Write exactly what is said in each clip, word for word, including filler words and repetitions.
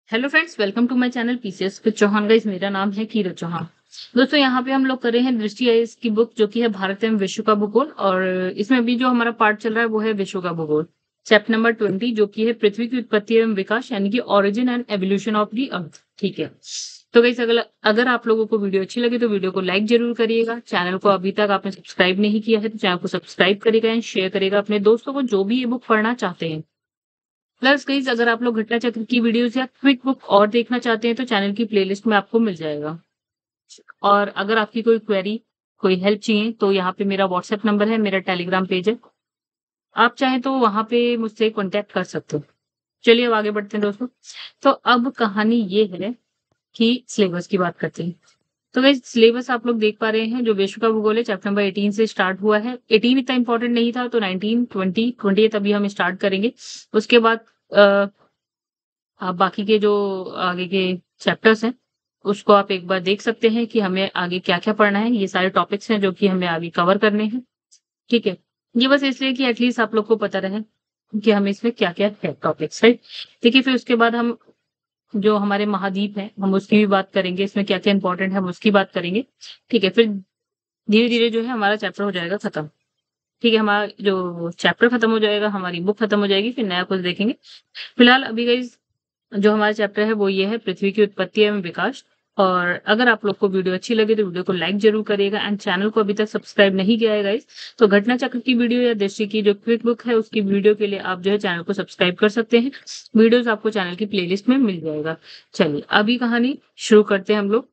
Hello friends, welcome to my channel PCS with Chauhan. Guys, मेरा नाम है कीरत चौहान। दोस्तों, यहाँ पे हम लोग कर रहे हैं दृष्टि आईएएस की बुक, जो कि है भारत एवं विश्व का भूगोल। और इसमें अभी जो हमारा पार्ट चल रहा है वो है विश्व का भूगोल, चैप्टर नंबर ट्वेंटी, जो कि है पृथ्वी की उत्पत्ति एवं विकास, यानी कि origin and evolution of the earth. ठीक है। तो गाइस, अगर अगर आप लोगों को वीडियो अच्छी लगे तो वीडियो को लाइक जरूर करिएगा। चैनल को अभी तक आपने सब्सक्राइब नहीं किया है तो चैनल को सब्सक्राइब करिएगा एंड शेयर करिएगा अपने दोस्तों को जो भी ये बुक पढ़ना चाहते हैं। प्लस गाइस, अगर आप लोग घटना चक्र की वीडियोस या क्विक बुक और देखना चाहते हैं तो चैनल की प्लेलिस्ट में आपको मिल जाएगा। और अगर आपकी कोई क्वेरी, कोई हेल्प चाहिए तो यहाँ पे मेरा व्हाट्सएप नंबर है, मेरा टेलीग्राम पेज है, आप चाहें तो वहां पे मुझसे कॉन्टेक्ट कर सकते हो। चलिए अब आगे बढ़ते हैं दोस्तों। तो अब कहानी ये है कि सिलेबस की बात करते हैं। तो गाइस, सिलेबस आप लोग देख पा रहे हैं, जो विश्व का भूगोल है चैप्टर नंबर एटीन से स्टार्ट हुआ है। एटीन इतना इंपॉर्टेंट नहीं था तो नाइनटीन, ट्वेंटी, ट्वेंटी अभी हम स्टार्ट करेंगे। उसके बाद अ, आप बाकी के जो आगे के चैप्टर्स हैं उसको आप एक बार देख सकते हैं कि हमें आगे क्या-क्या पढ़ना है। ये सारे टॉपिक्स हैं जो कि हमें आगे कवर करने हैं। ठीक है। ये बस इसलिए कि एटलीस्ट आप लोग को पता रहे कि हमें इसमें क्या-क्या है टॉपिक्स, राइट? देखिए, फिर उसके बाद हम जो हमारे महाद्वीप हैं हम उसकी भी बात करेंगे, इसमें क्या-क्या इंपॉर्टेंट है हम उसकी बात करेंगे। ठीक है। फिर धीरे-धीरे जो है हमारा चैप्टर हो जाएगा खत्म। ठीक है, हमारा जो चैप्टर खत्म हो जाएगा, हमारी बुक खत्म हो जाएगी, फिर नया कुछ देखेंगे। फिलहाल अभी गाइस, जो हमारा चैप्टर है वो ये है पृथ्वी की उत्पत्ति एवं विकास। और अगर आप लोग को वीडियो अच्छी लगे तो वीडियो को लाइक जरूर करिएगा एंड चैनल को अभी तक सब्सक्राइब नहीं किया है गाइस तो घटना चक्र की वीडियो या दृष्टि की जो क्विक बुक है उसकी वीडियो के लिए आप जो है चैनल को सब्सक्राइब कर सकते हैं। वीडियोस आपको चैनल की प्लेलिस्ट में मिल जाएगा। चलिए अभी कहानी शुरू करते हैं हम लोग।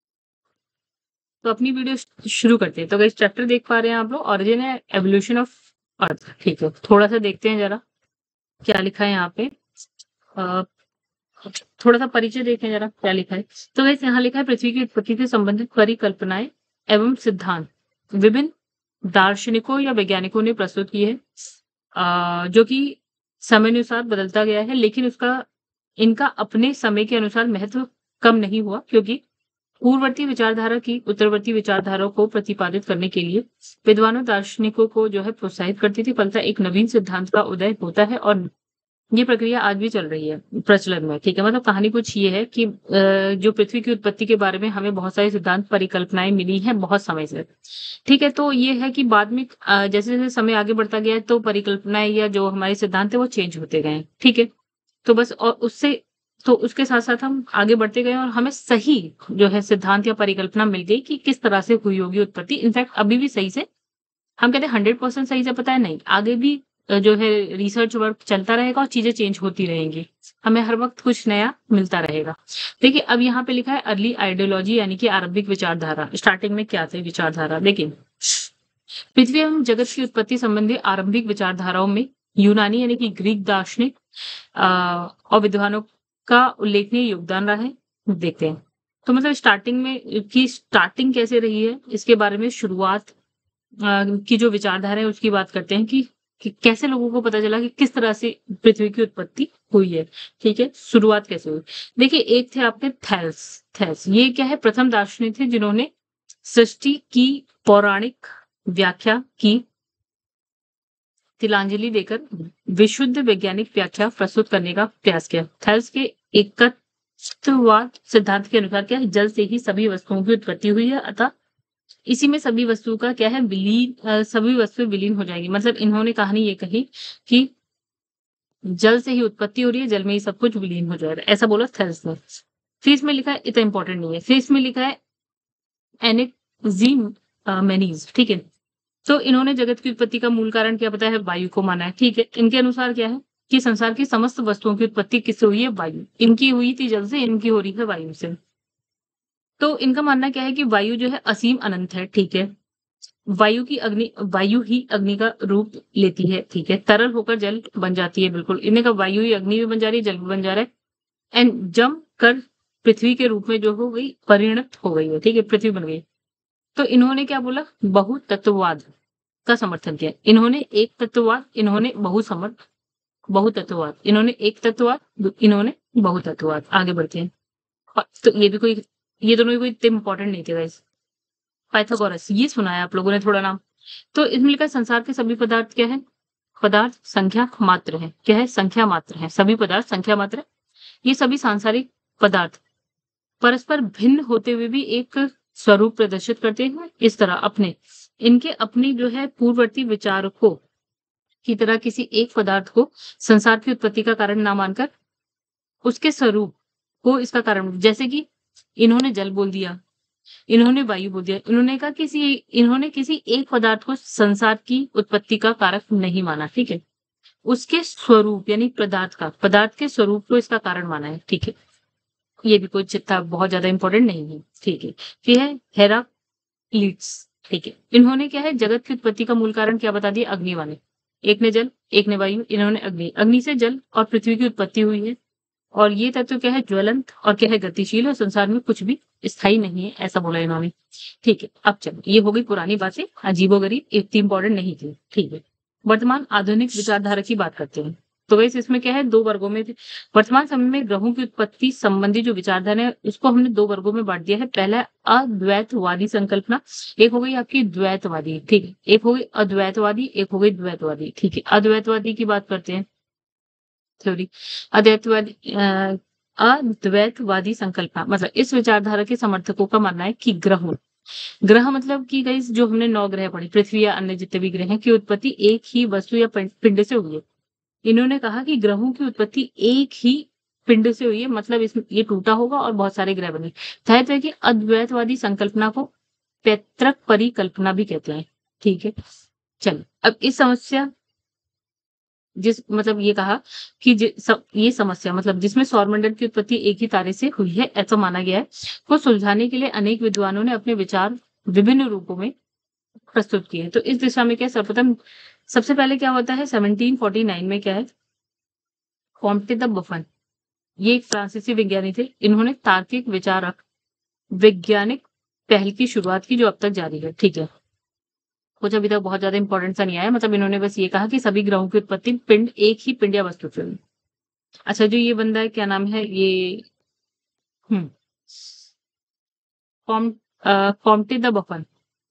तो अपनी वीडियो शुरू करते हैं। तो गाइस, चैप्टर देख पा रहे हैं आप लोग, ओरिजिन है एवोल्यूशन ऑफ अर्थ। ठीक है, थोड़ा सा देखते हैं जरा क्या लिखा है यहाँ पे। अ, थोड़ा-सा परिचय देखें जरा क्या लिखा है। तो गाइस, यहाँ लिखा है पृथ्वी की उत्पत्ति से संबंधित परिकल्पनाएँ एवं सिद्धांत विभिन्न दार्शनिकों या वैज्ञानिकों ने प्रस्तुत की है, अ, जो कि समयानुसार बदलता गया है, लेकिन उसका इनका अपने समय के अनुसार महत्व कम नहीं हुआ, क्योंकि पूर्ववर्ती विचारधारा की उत्तरवर्ती विचारधारा को प्रतिपादित करने के लिए विद्वानों दार्शनिकों को जो है प्रोत्साहित करती थी। फलतः एक नवीन सिद्धांत का उदय होता है और ये प्रक्रिया आज भी चल रही है प्रचलन में। ठीक है, मतलब कहानी कुछ ये है कि अ, जो पृथ्वी की उत्पत्ति के बारे में हमें बहुत सारे सिद्धांत परिकल्पनाएं मिली हैं बहुत समय से। ठीक है, तो ये है कि बाद में अ, जैसे जैसे समय आगे बढ़ता गया है तो परिकल्पनाएं या जो हमारे सिद्धांत है वो चेंज होते गए हैं। ठीक है, तो बस और उससे तो उसके साथ साथ हम आगे बढ़ते गए और हमें सही जो है सिद्धांत या परिकल्पना मिल गई कि किस तरह से हुई होगी उत्पत्ति। इनफैक्ट अभी भी सही से हम कहते हैं हंड्रेड परसेंट सही से पता है नहीं, आगे भी अ, जो है रिसर्च वर्क चलता रहेगा और चीज़ें चेंज होती रहेंगी। हमें हर वक़्त कुछ नया मिलता रहेगा। देखिए, अब यहाँ पे लिखा है अर्ली आइडियोलॉजी, यानी कि आरंभिक विचारधारा। स्टार्टिंग में क्या थे विचारधारा? देखिए, पृथ्वी एवं जगत की उत्पत्ति संबंधी आरंभिक विचारधाराओं में यूनानी यानी कि ग्रीक दार्शनिक अ, और विद्वानों का उल्लेखनीय योगदान रहा है। देखते हैं। तो मतलब स्टार्टिंग में की स्टार्टिंग कैसे रही है, इसके बारे में शुरुआत अ, की जो विचारधारा है उसकी बात करते हैं कि, कि कैसे लोगों को पता चला कि किस तरह से पृथ्वी की उत्पत्ति हुई है। ठीक है, शुरुआत कैसे हुई? देखिए, एक थे आपके थेल्स। थेल्स ये क्या है? प्रथम दार्शनिक थे जिन्होंने सृष्टि की पौराणिक व्याख्या की, तिलांजलि देकर विशुद्ध वैज्ञानिक व्याख्या प्रस्तुत करने का प्रयास किया। थेल्स के एकत्ववाद सिद्धांत के अनुसार क्या है? जल से ही सभी वस्तुओं की उत्पत्ति हुई है, अतः इसी में सभी वस्तुओं का क्या है? विलीन अ, सभी वस्तुएँ विलीन हो जाएँगी। मतलब इन्होंने कहानी ये कही कि जल से ही उत्पत्ति हो रही है, जल में ही सब कुछ विलीन हो जाएगा, ऐसा बोला थेल्स ने। फिर इसमें लिखा है, इतना इम्पोर्टेंट नहीं है। फिर इसमें लिखा है एनाक्सिमेनीज़, ठीक है? तो इन्होंने जगत की उत्पत्ति का मूल कारण क्या बताया है? वायु को माना है, ठीक है? इनके अनुसार क्या है कि संसार की समस्त वस्तुओं की उत्पत्ति किससे हुई है? वायु। इनकी हुई थी जल से, इनकी हो रही है वायु से। तो इनका मानना क्या है कि वायु जो है असीम अनंत है, ठीक है? वायु की अग्नि वायु ही अग्नि का रूप लेती है, ठीक है? तरल होकर जल बन जाती है, बिल्कुल। इन्हें कहा वायु ही अग्नि भी बन जा रही है, जल भी बन जा रहा है एंड जम कर पृथ्वी के रूप में जो हो गई, परिणत हो गई है, ठीक है? पृथ्वी बन गई। तो इन्होंने क्या बोला? बहुतत्ववाद का समर्थन किया। इन्होंने एक तत्ववाद, इन्होंने बहुसमर्थ बहुतत्ववाद। इन्होंने एक तत्ववाद, इन्होंने बहुतत्ववाद। आगे बढ़ते हैं। अ, तो ये भी कोई ये दोनों भी कोई इतने इम्पोर्टेंट नहीं थे गाइस। पाइथागोरस, ये सुना है आप लोगों ने थोड़ा नाम? तो इसमें लिखा है संसार के सभी पदार्थ क्या है? पदार्थ संख्या मात्र है। क्या है? संख्या मात्र है। सभी पदार्थ संख्या मात्र है। ये सभी सांसारिक पदार्थ परस्पर भिन्न होते हुए भी एक स्वरूप प्रदर्शित करते हैं। इस तरह अपने इनके अपनी जो है पूर्ववर्ती विचारकों की तरह किसी एक पदार्थ को संसार की उत्पत्ति का कारण ना मानकर उसके स्वरूप को इसका कारण, जैसे कि इन्होंने जल बोल दिया, इन्होंने वायु बोल दिया, इन्होंने कहा किसी इन्होंने किसी एक पदार्थ को संसार की उत्पत्ति का कारक नहीं माना, ठीक है? उसके स्वरूप यानी पदार्थ का पदार्थ के स्वरूप को इसका कारण माना है, ठीक है? ये भी कोई चित्ता बहुत ज्यादा इंपॉर्टेंट नहीं है, ठीक है? ये है हेराक्लीट्स, ठीक है? इन्होंने क्या है जगत की उत्पत्ति का मूल कारण क्या बता दिया? अग्नि वाले, एक ने जल, एक ने वायु, इन्होंने अग्नि। अग्नि से जल और पृथ्वी की उत्पत्ति हुई है और ये तत्व क्या है? ज्वलंत और क्या है? गतिशील और संसार में कुछ भी स्थायी नहीं है, ऐसा बोला इन्होंने, ठीक है? अब चलो, ये हो गई पुरानी बातें, अजीबोगरीब, इतनी इंपॉर्टेंट नहीं थी, ठीक है? वर्तमान आधुनिक विचारधारा की बात करते हैं। तो वैसे इसमें क्या है? दो वर्गों में थे। वर्तमान समय में ग्रहों की उत्पत्ति संबंधी जो विचारधारा है उसको हमने दो वर्गों में बांट दिया है। पहला है अद्वैतवादी संकल्पना, एक हो गई आपकी द्वैतवादी, ठीक है? एक हो गई अद्वैतवादी, एक हो गई द्वैतवादी, ठीक है? अद्वैतवादी की बात करते हैं। थ्योरी अद्वैतवादी अ, अद्वैतवादी संकल्पना मतलब इस विचारधारा के समर्थकों का मानना है कि ग्रहों ग्रह मतलब कि गाइस जो हमने नौ ग्रह पढ़े, पृथ्वी या अन्य जितने भी ग्रह हैं की उत्पत्ति एक ही वस्तु या पिं- पिंड से हुई है। इन्होंने कहा कि ग्रहों की उत्पत्ति एक ही पिंड से हुई है, मतलब इसमें ये टूटा होगा और बहुत सारे ग्रह बने। जाहिर है कि अद्वैतवादी संकल्पना को पैतृक परिकल्पना भी कहते हैं, ठीक है? चलो, अब इस समस्या जिस मतलब ये कहा कि जि, सब, ये समस्या मतलब जिसमें सौरमंडल की उत्पत्ति एक ही तारे से हुई है ऐसा माना गया है, को सुलझाने के लिए अनेक विद्वानों ने अपने विचार विभिन्न रूपों में प्रस्तुत किए हैं। तो इस दिशा में क्या सर्वप्रथम सबसे पहले क्या होता है सेवनटीन फोर्टी नाइन में क्या है कॉम्टे द बफन, ये एक फ्रांसीसी विज्ञानी थे। इन्होंने तार्किक विचारक वैज्ञानिक पहल की शुरुआत की जो अब तक जारी है, ठीक है? कुछ अभी तक बहुत ज्यादा इंपॉर्टेंट सा नहीं आया, मतलब इन्होंने बस ये कहा कि सभी ग्रहों की उत्पत्ति पिंड एक ही पिंड या वस्तु से हुई। अच्छा, जो ये बंदा है क्या नाम है ये हम्म कॉम कॉम्टे द बफन,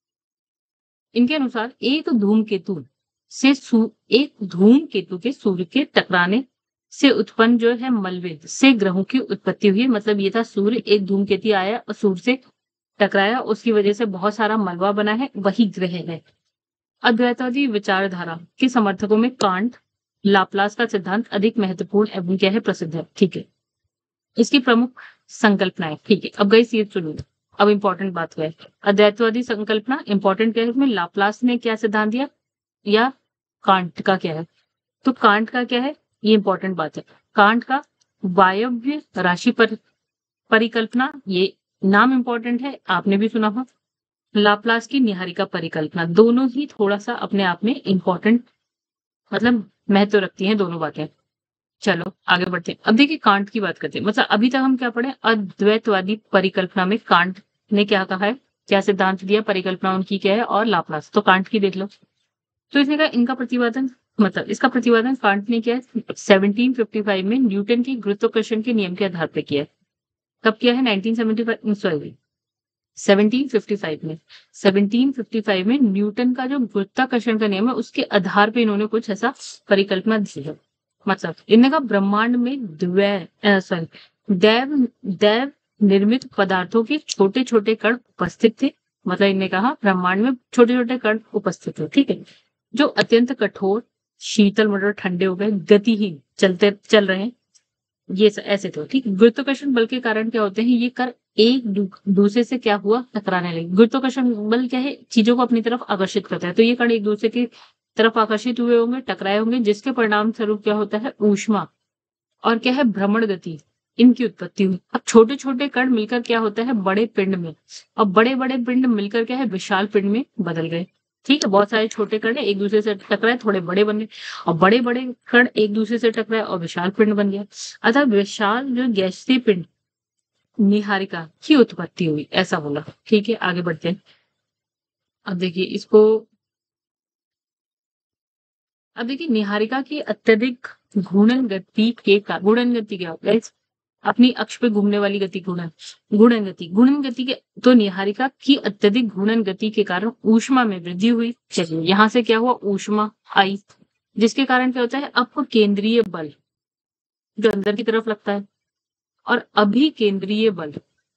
इनके अनुसार एक धूमकेतु से सू एक धूमकेतु के सूर्य के टकराने से उत्पन्न जो है मलबे से ग्रहों की उत्पत्ति हुई है। मतलब ये था सूर्य एक धूमकेतु आया और सूर्य से टकराया, उसकी वजह से बहुत सारा मलबा बना है, वही ग्रह है। अद्वैतवादी विचारधारा के समर्थकों में कांट लाप्लास का सिद्धांत अधिक महत्वपूर्ण एवं क्या है प्रसिद्ध है, ठीक है? इसकी प्रमुख संकल्पनाएं, ठीक है? अब गई ये सुनिए, अब इंपॉर्टेंट बात है अद्वैतवादी संकल्पना इंपॉर्टेंट क्या है इसमें, लाप्लास ने क्या सिद्धांत दिया या कांट का क्या है? तो कांट का क्या है, ये इंपॉर्टेंट बात है। कांट का वायव्य राशि पर परिकल्पना, ये नाम इंपॉर्टेंट है, आपने भी सुना हो। लाप्लास की निहारिका परिकल्पना, दोनों ही थोड़ा सा अपने आप में इंपॉर्टेंट मतलब महत्व रखती हैं दोनों बातें। चलो आगे बढ़ते हैं। अब देखिए कांट की बात करते हैं। मतलब अभी तक हम क्या पढ़े, अद्वैतवादी परिकल्पना में कांट ने क्या कहा है, क्या सिद्धांत दिया, परिकल्पना उनकी क्या है, और लाप्लास। तो कांट की देख लो। तो इसने कहा इनका प्रतिपादन मतलब इसका प्रतिपादन कांट ने किया है सेवनटीन फिफ्टी फाइव में न्यूटन की गुरुत्वाकर्षण के नियम के आधार पर किया है। कब किया है? Nineteen seventy five sorry seventeen fifty five में सेवनटीन फिफ्टी फाइव में न्यूटन का जो गुरुत्वाकर्षण का नियम है उसके आधार पे इन्होंने कुछ ऐसा परिकल्पना दी है। मतलब इन्होंने कहा ब्रह्मांड में द्वै सॉरी दैव दैव निर्मित पदार्थों के छोटे छोटे कण उपस्थित थे। मतलब इन्होंने कहा ब्रह्मांड में छोटे छोटे कण उपस्थित थे, ठीक है? जो अत्यंत कठोर शीतल मतलब ठंडे हो गए, गतिहीन चलते चल रहे हैं, ये स- ऐसे थे, ठीक है? गुरुत्वाकर्षण बल के कारण क्या होते हैं, ये कर एक दू- दूसरे से क्या हुआ, टकराने लगे। गुरुत्वाकर्षण बल क्या है, चीजों को अपनी तरफ आकर्षित करता है, तो ये कण एक दूसरे की तरफ आकर्षित हुए होंगे, टकराए होंगे, जिसके परिणाम स्वरूप क्या होता है, ऊष्मा और क्या है, भ्रमण गति, इनकी उत्पत्ति हुई। अब छोटे छोटे कण मिलकर क्या होता है, बड़े पिंड में, और बड़े बड़े पिंड मिलकर क्या है, विशाल पिंड में बदल गए, ठीक है? बहुत सारे छोटे कण एक दूसरे से टकराए, थोड़े बड़े बने, और बड़े बड़े कण एक दूसरे से टकराए और विशाल पिंड बन गया। अतः विशाल जो गैसीय पिंड निहारिका की उत्पत्ति हुई, ऐसा बोला, ठीक है? आगे बढ़ते हैं। अब देखिए इसको अब देखिए निहारिका की अत्यधिक घूर्णन गति के कारण, घूर्णन गति क्या होता है, अपनी अक्ष पे घूमने वाली गति घूर्णन घूर्णन गति घूर्णन गति के, तो निहारिका की अत्यधिक घूर्णन गति के कारण ऊष्मा में वृद्धि हुई। चलिए यहाँ से क्या हुआ, ऊष्मा आई, जिसके कारण क्या होता है, अपकेंद्रीय बल जो अंदर की तरफ लगता है, और अभिकेंद्रीय बल,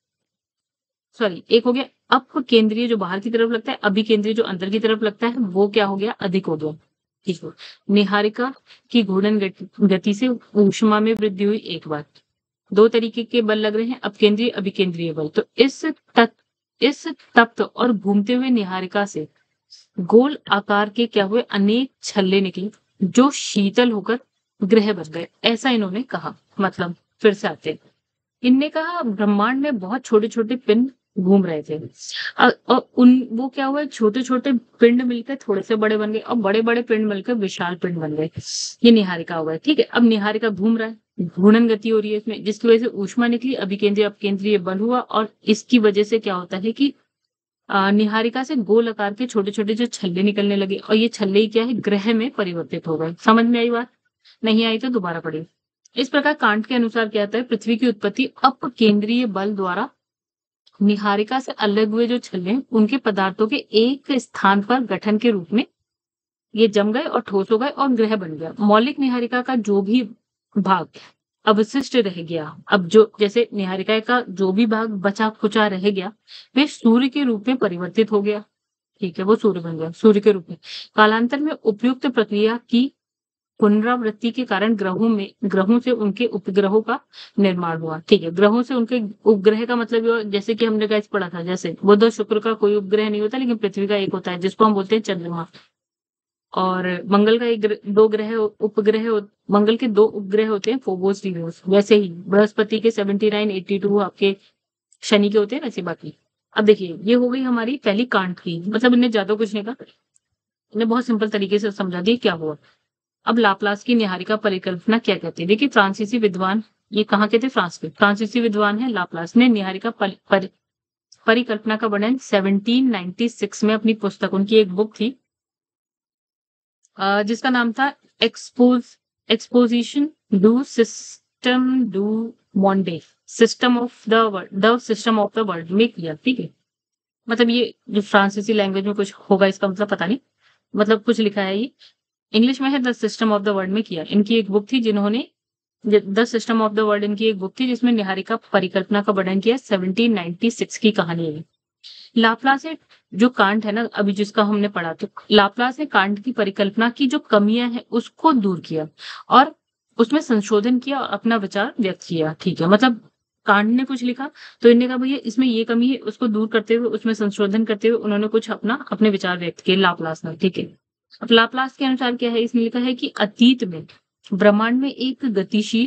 सॉरी एक हो गया अपकेंद्रीय जो बाहर की तरफ लगता है, अभिकेंद्रीय जो अंदर की तरफ लगता है, वो क्या हो गया, अधिक हो गया। ठीक है, निहारिका की घूर्णन गति, गति से ऊष्मा में वृद्धि हुई एक बार। दो तरीके के बल लग रहे हैं, अपकेंद्रीय अभिकेंद्रीय बल। तो इस तत् इस तप्त और घूमते हुए निहारिका से गोल आकार के क्या हुए, अनेक छल्ले निकले जो शीतल होकर ग्रह बन गए, ऐसा इन्होंने कहा। मतलब फिर से आते हैं, इनने कहा ब्रह्मांड में बहुत छोटे छोटे पिंड घूम रहे थे अ- और उन वो क्या हुआ, छोटे छोटे पिंड मिलकर थोड़े से बड़े बन गए और बड़े बड़े पिंड मिलकर विशाल पिंड बन गए। ये निहारिका हुआ है। ठीक है, अब निहारिका घूम रहा है, घूर्णन गति हो रही है इसमें, जिसकी वजह से ऊष्मा निकली, अभिकेंद्रीय अपकेंद्रीय बल हुआ और इसकी वजह से क्या होता है कि अ, निहारिका से गोल आकार के छोटे छोटे जो छल्ले निकलने लगे और ये छल्ले ही क्या है, ग्रह में परिवर्तित हो गए। समझ में आई बात? नहीं आई तो दोबारा पढ़िए। इस प्रकार कांट के अनुसार क्या होता है, पृथ्वी की उत्पत्ति अपकेंद्रीय बल द्वारा निहारिका से अलग हुए जो छल्ले हैं, उनके पदार्थों के एक स्थान पर गठन के रूप में ये जम गए और ठोस हो गए और ग्रह बन गया। मौलिक निहारिका का जो भी भाग अवशिष्ट रह गया, अब जो जैसे निहारिका का जो भी भाग बचा खुचा रह गया, वे सूर्य के रूप में परिवर्तित हो गया। ठीक है, वो सूर्य बन गया, सूर्य के रूप में। कालांतर में उपयुक्त प्रक्रिया की पुनरावृत्ति के कारण ग्रहों में ग्रहों से उनके उपग्रहों का निर्माण हुआ। ठीक है, ग्रहों से उनके उपग्रह का मतलब ये हुआ, जैसे कि हमने गाइस पढ़ा था, जैसे बुध और शुक्र का कोई उपग्रह नहीं होता, लेकिन पृथ्वी का एक होता है जिसको हम बोलते हैं चंद्रमा। और मंगल का एक ग्रह, दो ग्रह उपग्रह हो- मंगल के दो उपग्रह होते हैं, फोबोस डिमोस। वैसे ही बृहस्पति के सेवेंटी नाइन एट्टी टू आपके शनि के होते हैं, वैसे बाकी। अब देखिए, ये हो गई हमारी पहली कांट की, मतलब इन्हें ज्यादा कुछ नहीं कहा, इन्हें बहुत सिंपल तरीके से समझा दिया क्या हुआ। अब लाप्लास की निहारिका परिकल्पना क्या कहते हैं? देखिए, फ्रांसीसी विद्वान, ये कहाँ के थे, फ्रांस के फ्रांसीसी विद्वान है लाप्लास, ने निहारिका परि, परि, परिकल्पना का वर्णन सेवनटीन नाइंटी सिक्स में अपनी पुस्तक, उनकी एक बुक थी अ, जिसका नाम था expose exposition du system du monde system of the world the system of the world में किया। ठीक है, मतलब ये जो फ्रांसीसी लैंग्वेज में कुछ होगा, इसका मतलब पता नहीं, मतलब कुछ लिखा है, ये इंग्लिश में है, the system of the world में किया। इनकी एक बुक थी जिन्होंने the system of the world, इनकी एक बुक थी जिसमें निहारिका परिकल्पना का वर्णन किया। सेवनटीन नाइंटी सिक्स की कहानी है। लाप्लास ने जो कांट है ना, अभी जिसका हमने पढ़ा, तो लाप्लास ने कांट की परिकल्पना की जो कमियां हैं उसको दूर किया और उसमें संशोधन किया और अपना विचार व्यक्त किया। ठीक है, मतलब कांट ने कुछ लिखा तो इन्होंने कहा भैया इसमें ये कमी है, उसको दूर करते हुए उसमें संशोधन करते हुए उन्होंने कुछ अपना अपने विचार व्यक्त किए लाप्लास ने। ठीक है, अब लाप्लास के अनुसार क्या है, इसमें लिखा है कि अतीत में ब्रह्मांड में एक गतिशील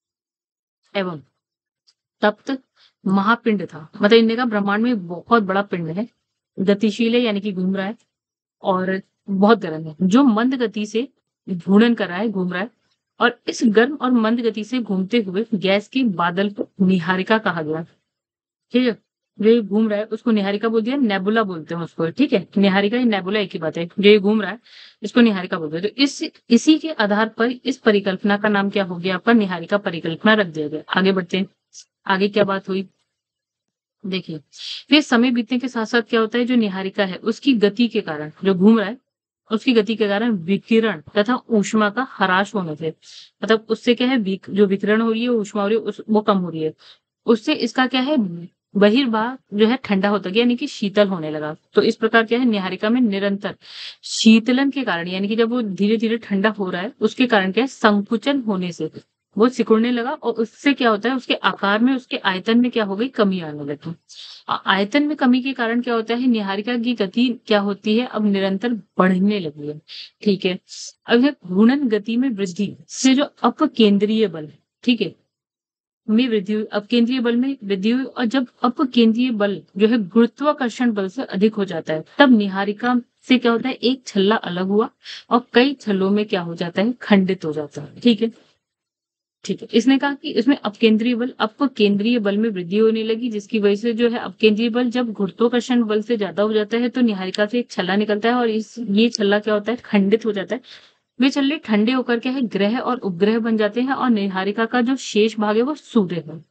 एवं तप्त महापिंड था। मतलब इन्होंने कहा ब्रह्मांड में बहुत बड़ा पिंड है, गतिशील है यानी कि घूम रहा है, और बहुत गर्म है, जो मंद गति से घूर्णन कर रहा है, घूम रहा है। और इस गर्म और मंद गति से घूमते हुए गैस के बादल को निहारिका कहा गया। ठीक है, जो ये घूम रहा है उसको निहारिका बोल दिया, नेबुला बोलते हैं उसको। ठीक है, निहारिका या नेबुला एक ही बात है, जो ये घूम रहा है इसको निहारिका बोलते हैं। तो इस इसी के आधार पर इस परिकल्पना का नाम क्या हो गया आपका, निहारिका परिकल्पना रख दिया गया। आगे बढ़ते हैं, आगे क्या बात हुई देखिए। फिर समय बीतने के साथ साथ क्या होता है, जो निहारिका है उसकी गति के कारण, जो घूम रहा है उसकी गति के कारण विकिरण तथा ऊष्मा का ह्रास होने से, मतलब उससे क्या है, विक, जो विकिरण हो रही है, ऊष्मा हो रही है, उस, वो कम हो रही है, उससे इसका क्या है, बहिर्भाग जो है ठंडा होता गया, यानी कि शीतल होने लगा। तो इस प्रकार क्या है, निहारिका में निरंतर शीतलन के कारण, यानी कि जब वो धीरे धीरे ठंडा हो रहा है उसके कारण क्या है, संकुचन होने से वो सिकुड़ने लगा और उससे क्या होता है, उसके आकार में, उसके आयतन में क्या हो गई, कमी आने लगी। आ- आयतन में कमी के कारण क्या होता है, निहारिका की गति क्या होती है, अब निरंतर बढ़ने लगी है। ठीक है, अब यह घूर्णन गति में वृद्धि से जो अपकेंद्रीय बल, ठीक है, में वृद्धि हुई, अपकेंद्रीय बल में वृद्धि हुई, और जब अपकेंद्रीय बल जो है गुरुत्वाकर्षण बल से अधिक हो जाता है, तब निहारिका से क्या होता है, एक छल्ला अलग हुआ और कई छल्लों में क्या हो जाता है, खंडित हो जाता है। ठीक है, ठीक है, इसने कहा कि इसमें अपकेंद्रीय बल अपकेंद्रीय बल में वृद्धि होने लगी, जिसकी वजह से जो है अपकेंद्रीय बल जब गुरुत्वाकर्षण बल से ज्यादा हो जाता है तो निहारिका से एक छल्ला निकलता है और इस ये छल्ला क्या होता है, खंडित हो जाता है। वे छल्ले ठंडे होकर क्या है, ग्रह और उपग्रह बन जाते हैं और निहारिका का जो शेष भाग है वो सूर्य है।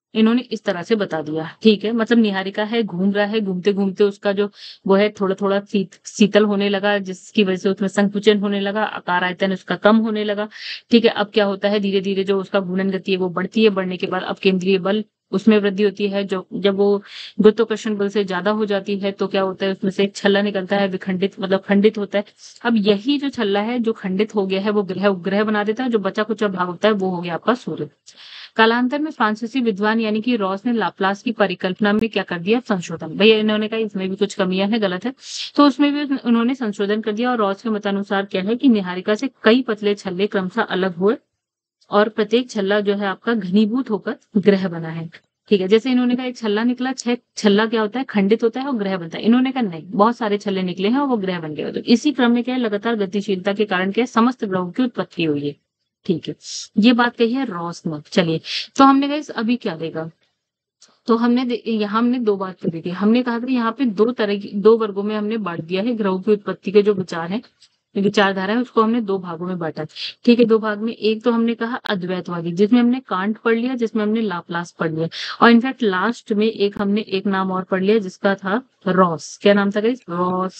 इन्होंने इस तरह से बता दिया, ठीक है। मतलब निहारिका है, घूम रहा है, घूमते-घूमते उसका जो वो है थोड़ा-थोड़ा शीत शीतल होने लगा, जिसकी वजह से उसमें संकुचन होने लगा, आकार आयतन उसका कम होने लगा, ठीक है। अब क्या होता है, धीरे-धीरे जो उसका घूर्णन गति है वो बढ़ती है, बढ़ने के बाद अब केंद्रीय बल उसमें वृद्धि होती है, जो जब वो गुरुत्वाकर्षण बल से ज़्यादा हो जाती है, तो क्या होता है, उसमें से एक छल्ला निकलता है, विखंडित मतलब खंडित होता है। अब यही जो छल्ला है, जो खंडित हो गया है, वो ग्रह उपग्रह बना देता है, जो बचा-खुचा भाग होता है, वो हो गया आपका सूर्य। कालांतर में फ्रांसीसी विद्वान यानी कि रॉस ने लाप्लास की परिकल्पना में क्या कर दिया, संशोधन। भैया इन्होंने कहा इसमें भी कुछ कमियां हैं, गलत है, तो उसमें भी उन- उन्होंने संशोधन कर दिया और रॉस के मतानुसार क्या है कि निहारिका से कई पतले छल्ले क्रमशः अलग हुए और प्रत्येक छल्ला जो है आपका घनीभूत होकर ग्रह बना है। ठीक है, जैसे इन्होंने कहा एक छल्ला निकला, छह छल्ला क्या होता है, खंडित होता है और ग्रह बनता है। इन्होंने कहा नहीं, बहुत सारे छल्ले निकले हैं और वो ग्रह बन गए। तो इसी क्रम में क्या है, लगातार गतिशीलता के कारण क्या है, समस्त ग्रहों की उत्पत्ति हुई है। ठीक है, ये बात कही है रॉस ने। चलिए, तो हमने कहा अभी क्या देगा, तो हमने दे- यहाँ हमने दो बात करी थी। हमने कहा था यहाँ पे दो तरह की दो वर्गों में हमने बांट दिया है ग्रहों की उत्पत्ति के जो विचार है, विचारधारा है, उसको हमने दो भागों में बांटा। ठीक है, दो भाग में एक तो हमने कहा अद्वैतवादी, जिसमें हमने कांट पढ़ लिया, जिसमें हमने लाप्लास पढ़ लिया, और इनफैक्ट लास्ट में एक हमने एक नाम और पढ़ लिया जिसका था रॉस। क्या नाम था गाइस, रॉस।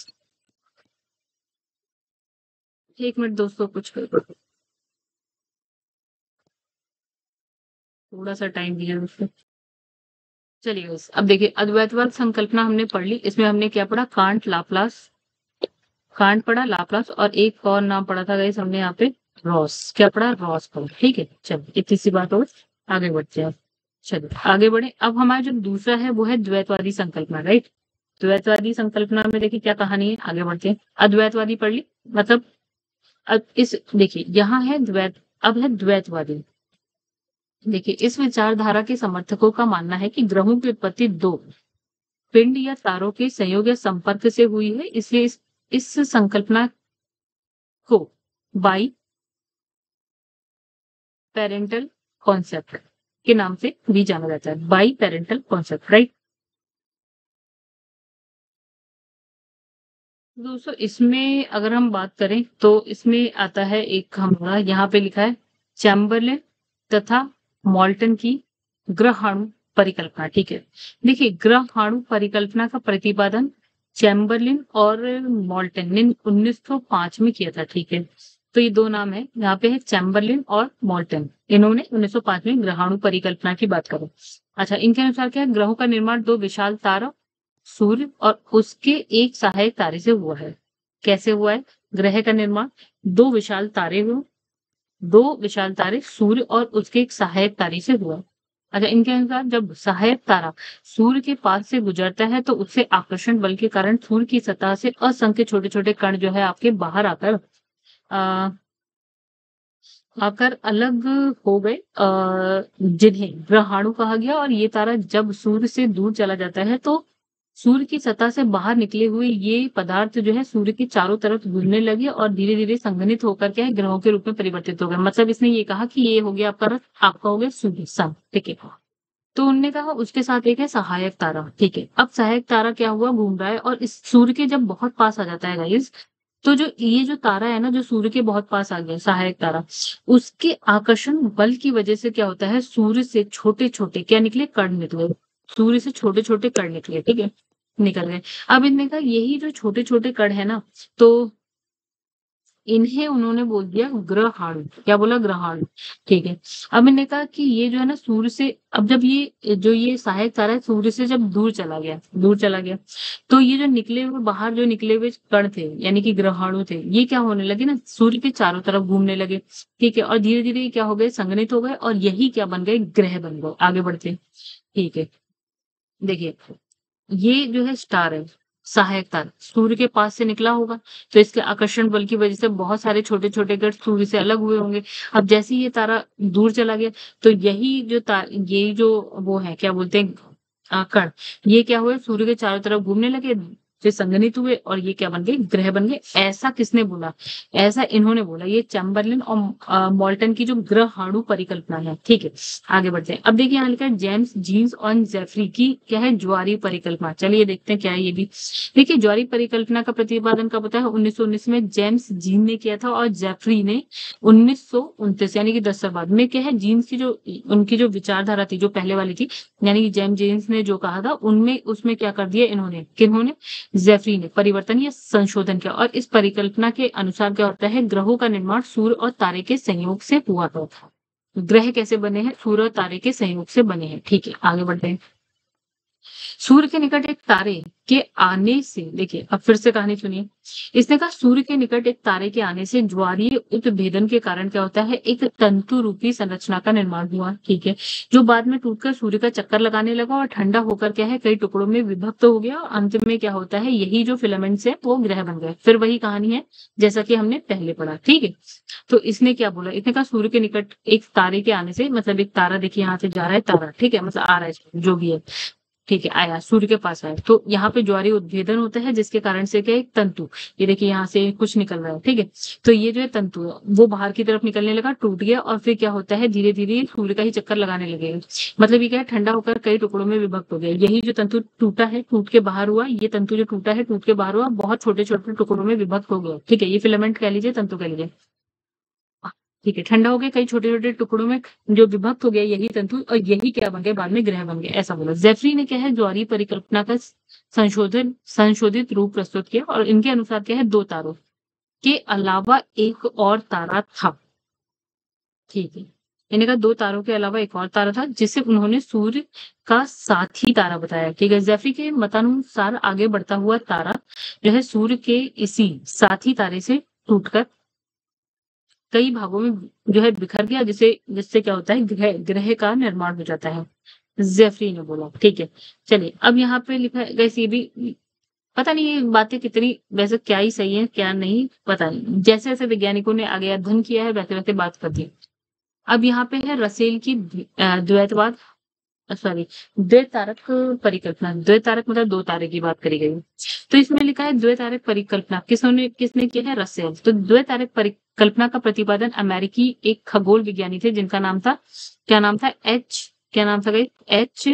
एक मिनट दोस्तों, कुछ थोड़ा सा टाइम दिया उसको। चलिए guys, अब देखिए अद्वैतवाद संकल्पना हमने पढ़ ली। इसमें हमने क्या पढ़ा, कांट, लाप्लास, कांट पढ़ा, लाप्लास, और एक और नाम पढ़ा था गाइस हमने यहाँ पे, रॉस। क्या पढ़ा, रॉस पढ़ा। ठीक है, चलिए इतनी सी बात हो, आगे बढ़ते हैं। चलिए आगे बढ़े। अब हमारा जो दूसरा है वो है द्वैतवादी संकल्पना, राइट। द्वैतवादी संकल्पना में देखिए क्या कहानी है, आगे बढ़ते हैं। अद्वैतवादी पढ़ ली, मतलब अब इस देखिए यहाँ है द्वैत, अब है द्वैतवादी। देखिए इस विचारधारा के समर्थकों का मानना है कि ग्रहों की उत्पत्ति दो पिंड या तारों के संयोग या संपर्क से हुई है, इसलिए इस, इस संकल्पना को बाई पेरेंटल कॉन्सेप्ट के नाम से भी जाना जाता है। Bi parental concept, right. दोस्तों इसमें अगर हम बात करें तो इसमें आता है एक हमारा यहाँ पे लिखा है चैम्बरलेन तथा मॉल्टन की ग्रहाणु परिकल्पना। ठीक है, देखिए ग्रहाणु परिकल्पना का प्रतिपादन चैम्बरलिन और मॉल्टन ने उन्नीस सौ पाँच में किया था। ठीक है, तो ये दो नाम है यहाँ पे है, चैम्बरलिन और मॉल्टन। इन्होंने उन्नीस सौ पाँच में ग्रहाणु परिकल्पना की बात करो। अच्छा, इनके अनुसार क्या है, ग्रहों का निर्माण दो विशाल तारा सूर्य और उसके एक सहायक तारे से हुआ है। कैसे हुआ है ग्रह का निर्माण, दो विशाल तारे हुए, दो विशाल तारे सूर्य और उसके एक सहायक तारे से हुआ। अच्छा, इनके अनुसार जब सहायक तारा सूर्य के पास से गुजरता है तो उससे आकर्षण बल के कारण सूर्य की सतह से असंख्य छोटे छोटे कण जो है आपके बाहर आकर आ, आकर अलग हो गए, अ, जिन्हें ग्रहाणु कहा गया। और ये तारा जब सूर्य से दूर चला जाता है तो सूर्य की सतह से बाहर निकले हुए ये पदार्थ जो है सूर्य के चारों तरफ घूमने लगे और धीरे धीरे संघनित होकर क्या है, ग्रहों के रूप में परिवर्तित हो गए। मतलब इसने ये कहा कि ये हो गया आपका रथ, आपका हो गया सूर्य, सन। ठीक है, तो उनने कहा उसके साथ एक है सहायक तारा। ठीक है, अब सहायक तारा क्या हुआ, घूम रहा है और इस सूर्य के जब बहुत पास आ जाता है गाइस, तो जो ये जो तारा है ना, जो सूर्य के बहुत पास आ गया सहायक तारा, उसके आकर्षण बल की वजह से क्या होता है, सूर्य से छोटे छोटे क्या निकले, कण निकले। सूर्य से छोटे छोटे कण निकले, ठीक है, निकल गए। अब इनने कहा यही जो छोटे छोटे कण है ना, तो इन्हें उन्होंने बोल दिया ग्रहाणु। क्या बोला, ग्रहाणु। ठीक है, अब इन्होंने कहा कि ये जो है ना सूर्य से, अब जब ये जो ये सहायक तारा है सूर्य से जब दूर चला गया, दूर चला गया, तो ये जो निकले हुए बाहर जो निकले हुए कण थे यानी कि ग्रहाणु थे, ये क्या होने लगे ना, सूर्य के चारों तरफ घूमने लगे। ठीक है, और धीरे धीरे क्या हो गए, संघनित हो गए और यही क्या बन गए, ग्रह बन गए। आगे बढ़ते हैं। ठीक है, देखिए ये जो है स्टार है, सहायक तारा सूर्य के पास से निकला होगा, तो इसके आकर्षण बल की वजह से बहुत सारे छोटे छोटे ग्रह सूर्य से अलग हुए होंगे। अब जैसे ही ये तारा दूर चला गया तो यही जो तार ये जो वो है क्या बोलते हैं, अ, कण, ये क्या हुए, सूर्य के चारों तरफ घूमने लगे, फिर संगनित हुए और ये क्या बन गए, ग्रह बन गए। ऐसा किसने बोला, ऐसा इन्होंने बोला, ये चैम्बरलिन और मॉल्टन की जो ग्रहाणु परिकल्पना है। ठीक है, आगे बढ़ते हैं। अब देखिए यहाँ लिखा है जेम्स जीन्स और जेफरी की क्या है, ज्वारीय परिकल्पना। चलिए देखते हैं क्या है ये भी। देखिए ज्वारीय परिकल्पना का प्रतिपादन कब होता है, उन्नीस सौ उन्नीस में जेम्स जीन ने किया था और जेफरी ने उन्नीस सौ उनतीस यानी कि दस साल बाद में। क्या है, जीन्स की जो उनकी जो विचारधारा थी जो पहले वाली थी, यानी कि जेम्स जीन्स ने जो कहा था उनमें उसमें क्या कर दिया इन्होंने, किन्होंने, जेफरी ने परिवर्तन या संशोधन किया। और इस परिकल्पना के अनुसार क्या होता है, ग्रहों का निर्माण सूर्य और तारे के संयोग से हुआ था। ग्रह कैसे बने हैं, सूर्य और तारे के संयोग से बने हैं। ठीक है, आगे बढ़ते हैं। सूर्य के निकट एक तारे के आने से, देखिए अब फिर से कहानी सुनिए। इसने कहा सूर्य के निकट एक तारे के आने से ज्वारीय उत्भेदन के कारण क्या होता है, एक तंतु रूपी संरचना का निर्माण हुआ। ठीक है, जो बाद में टूटकर सूर्य का चक्कर लगाने लगा और ठंडा होकर क्या है, कई टुकड़ों में विभक्त हो गया और अंत में क्या होता है, यही जो फिलामेंट्स है वो ग्रह बन गए। फिर वही कहानी है जैसा कि हमने पहले पढ़ा। ठीक है, तो इसने क्या बोला, इसने कहा सूर्य के निकट एक तारे के आने से, मतलब एक तारा देखिए यहाँ से जा रहा है तारा, ठीक है, मतलब आ रहा है जो भी है, ठीक है, आया सूर्य के पास आया, तो यहाँ पे ज्वारीय उद्भेदन होता है जिसके कारण से क्या, एक तंतु, ये देखिए यहाँ से कुछ निकल रहा है। ठीक है, तो ये जो है तंतु है वो बाहर की तरफ निकलने लगा, टूट गया और फिर क्या होता है, धीरे धीरे सूर्य का ही चक्कर लगाने लगेगा। मतलब ये क्या है, ठंडा होकर कई टुकड़ों में विभक्त हो गया। यही जो तंतु टूटा है, टूट के बाहर हुआ, ये तंतु जो टूटा है टूट के बाहर हुआ, बहुत छोटे छोटे टुकड़ों में विभक्त हो गया। ठीक है, ये फिलामेंट कह लीजिए, तंतु कह लीजिए। ठीक है, ठंडा हो गया, कई छोटे छोटे टुकड़ों में जो विभक्त हो गया यही तंतु, और यही क्या बन गए, बाद में ग्रह बन गए, ऐसा बोला। जेफरी ने क्या है, ज्वारीय परिकल्पना का संशोधन संशोधित रूप प्रस्तुत किया और इनके अनुसार क्या है, दो तारों के अलावा एक और तारा था। ठीक है, इन्होंने कहा दो तारों के अलावा एक और तारा था जिसे उन्होंने सूर्य का साथी तारा बताया। ठीक है, जेफरी के मतानुसार आगे बढ़ता हुआ तारा जो है सूर्य के इसी साथी तारे से टूटकर कई भागों में जो है बिखर गया, जिसे जिससे क्या होता है, ग्रह ग्रह का निर्माण हो जाता है, जेफरी ने बोला। ठीक है, चलिए अब यहाँ पे लिखा है गैस, ये भी पता नहीं ये बातें कितनी वैसे क्या ही सही है क्या नहीं, पता नहीं, जैसे जैसे वैज्ञानिकों ने आगे अध्ययन किया है वैसे वैसे बात कर दी। अब यहाँ पे है रसेल की अ, द्वैतवाद, सॉरी द्वैतारक परिकल्पना। द्वैतारक मतलब दो तारे की बात करी गई। तो इसमें लिखा है द्वैतारक परिकल्पना किसने किसने किया है, रसेल। तो द्वैतारक परिकल्पना का प्रतिपादन अमेरिकी एक खगोल विज्ञानी थे जिनका नाम था, क्या नाम था, एच, क्या नाम था, एच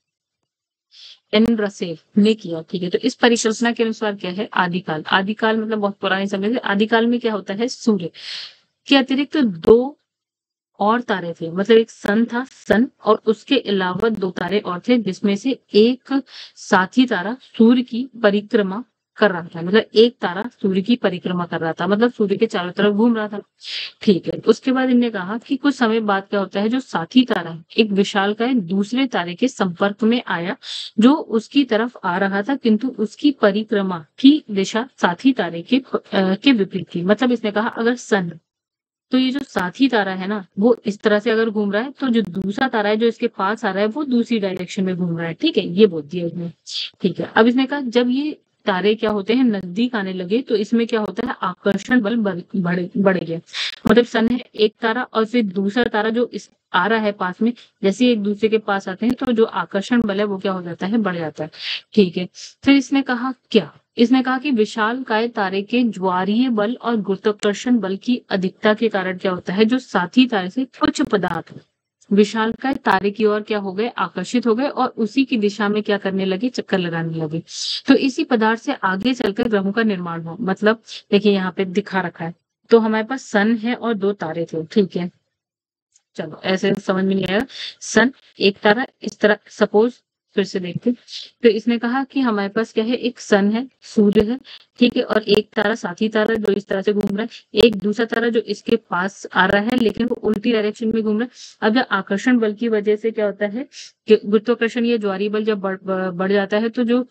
एन रसेल ने किया। ठीक है, तो इस परिकल्पना के अनुसार क्या है, आदिकाल, आदिकाल मतलब बहुत पुराने समय से, आदिकाल में क्या होता है, सूर्य के अतिरिक्त दो और तारे थे, मतलब एक सन था, सन, और उसके अलावा दो तारे और थे जिसमें से एक साथी तारा सूर्य की परिक्रमा कर रहा था। मतलब एक तारा सूर्य की परिक्रमा कर रहा था, मतलब सूर्य के चारों तरफ घूम रहा था। ठीक है, उसके बाद इन्होंने कहा कि कुछ समय बाद क्या होता है, जो साथी तारा है एक विशालकाय दूसरे तारे के संपर्क में आया जो उसकी तरफ आ रहा था, किंतु उसकी परिक्रमा की दिशा साथी तारे के अ, के विपरीत थी। मतलब इसने कहा अगर सन, तो ये जो साथी तारा है ना वो इस तरह से अगर घूम रहा है, तो जो दूसरा तारा है जो इसके पास आ रहा है वो दूसरी डायरेक्शन में घूम रहा है। ठीक है, ये बोल दिया इसने। ठीक है, अब इसने कहा जब ये तारे क्या होते हैं, नजदीक आने लगे, तो इसमें क्या होता है, आकर्षण बल बढ़ बढ़ बढ़ गया। मतलब सन है एक तारा और फिर दूसरा तारा जो इस आ रहा है पास में, जैसे एक दूसरे के पास आते हैं तो जो आकर्षण बल है वो क्या हो जाता है, बढ़ जाता है। ठीक है, फिर इसने कहा क्या, इसने कहा कि विशालकाय तारे के ज्वारीय बल और गुरुत्वाकर्षण बल की अधिकता के कारण क्या होता है, जो साथी तारे से कुछ पदार्थ विशालकाय तारे की ओर क्या हो गए, आकर्षित हो गए और उसी की दिशा में क्या करने लगे, चक्कर लगाने लगे। तो इसी पदार्थ से आगे चलकर ग्रहों का निर्माण हो। मतलब देखिए यहाँ पे दिखा रखा है, तो हमारे पास सन है और दो तारे थे। ठीक है, चलो ऐसे समझ में नहीं आया, सन एक तारा इस तरह, सपोज फिर से देखते, तो इसने कहा कि हमारे पास क्या है, एक सन है, सूर्य है, ठीक है, और एक तारा साथी तारा जो इस तरह से घूम रहा है, एक दूसरा तारा जो इसके पास आ रहा है लेकिन वो उल्टी डायरेक्शन में घूम रहा है। अब जब आकर्षण बल की वजह से क्या होता है कि गुरुत्वाकर्षण या ज्वारीय बल जब बढ़ बढ़ जाता है, तो जो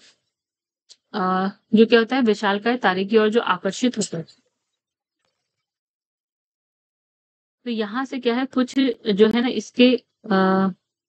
आ, जो क्या होता है, विशालकाय तारे की ओर जो आकर्षित होता है, तो यहाँ से क्या है, कुछ जो है ना इसके आ,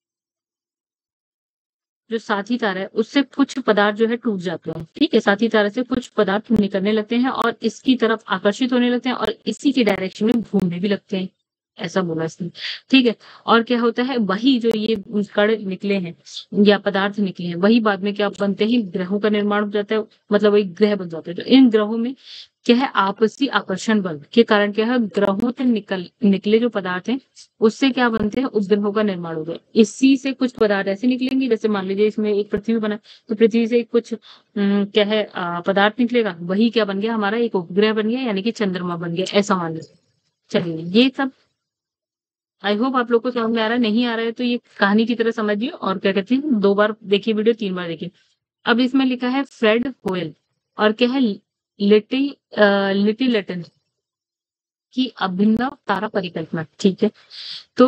जो साथी तारा है उससे कुछ पदार्थ जो है टूट जाते हैं। ठीक है, साथी तारा से कुछ पदार्थ निकलने लगते हैं और इसकी तरफ आकर्षित होने लगते हैं और इसी की डायरेक्शन में घूमने भी लगते हैं। ऐसा बोला इसने, ठीक है। और क्या होता है, वही जो ये कण निकले हैं या पदार्थ निकले हैं, वही बाद में क्या बनते हैं, ग्रहों का निर्माण हो जाता है, मतलब वही ग्रह बन जाते हैं। तो इन ग्रहों में क्या है, आपसी आकर्षण बल के कारण क्या है, ग्रहों से निकल निकले जो पदार्थ हैं उससे क्या बनते हैं, उपग्रहों का निर्माण हो गया। इसी से कुछ पदार्थ ऐसे निकलेंगे, जैसे मान लीजिए इसमें एक पृथ्वी बना, तो पृथ्वी से कुछ अम, क्या है अ, पदार्थ निकलेगा, वही क्या बन गया, हमारा एक उपग्रह बन गया, यानी कि चंद्रमा बन गया, ऐसा मान लीजिए। चलिए, ये सब आई होप आप लोग को समझ में आ रहा है। नहीं आ रहा है तो ये कहानी की तरह समझिए, और क्या कहते हैं, दो बार देखिए वीडियो, तीन बार देखिए। अब इसमें लिखा है फ्रेड होयल, और क्या है, लिटी अ, लिटी लेटन की अभिनव तारा परिकल्पना, ठीक है। तो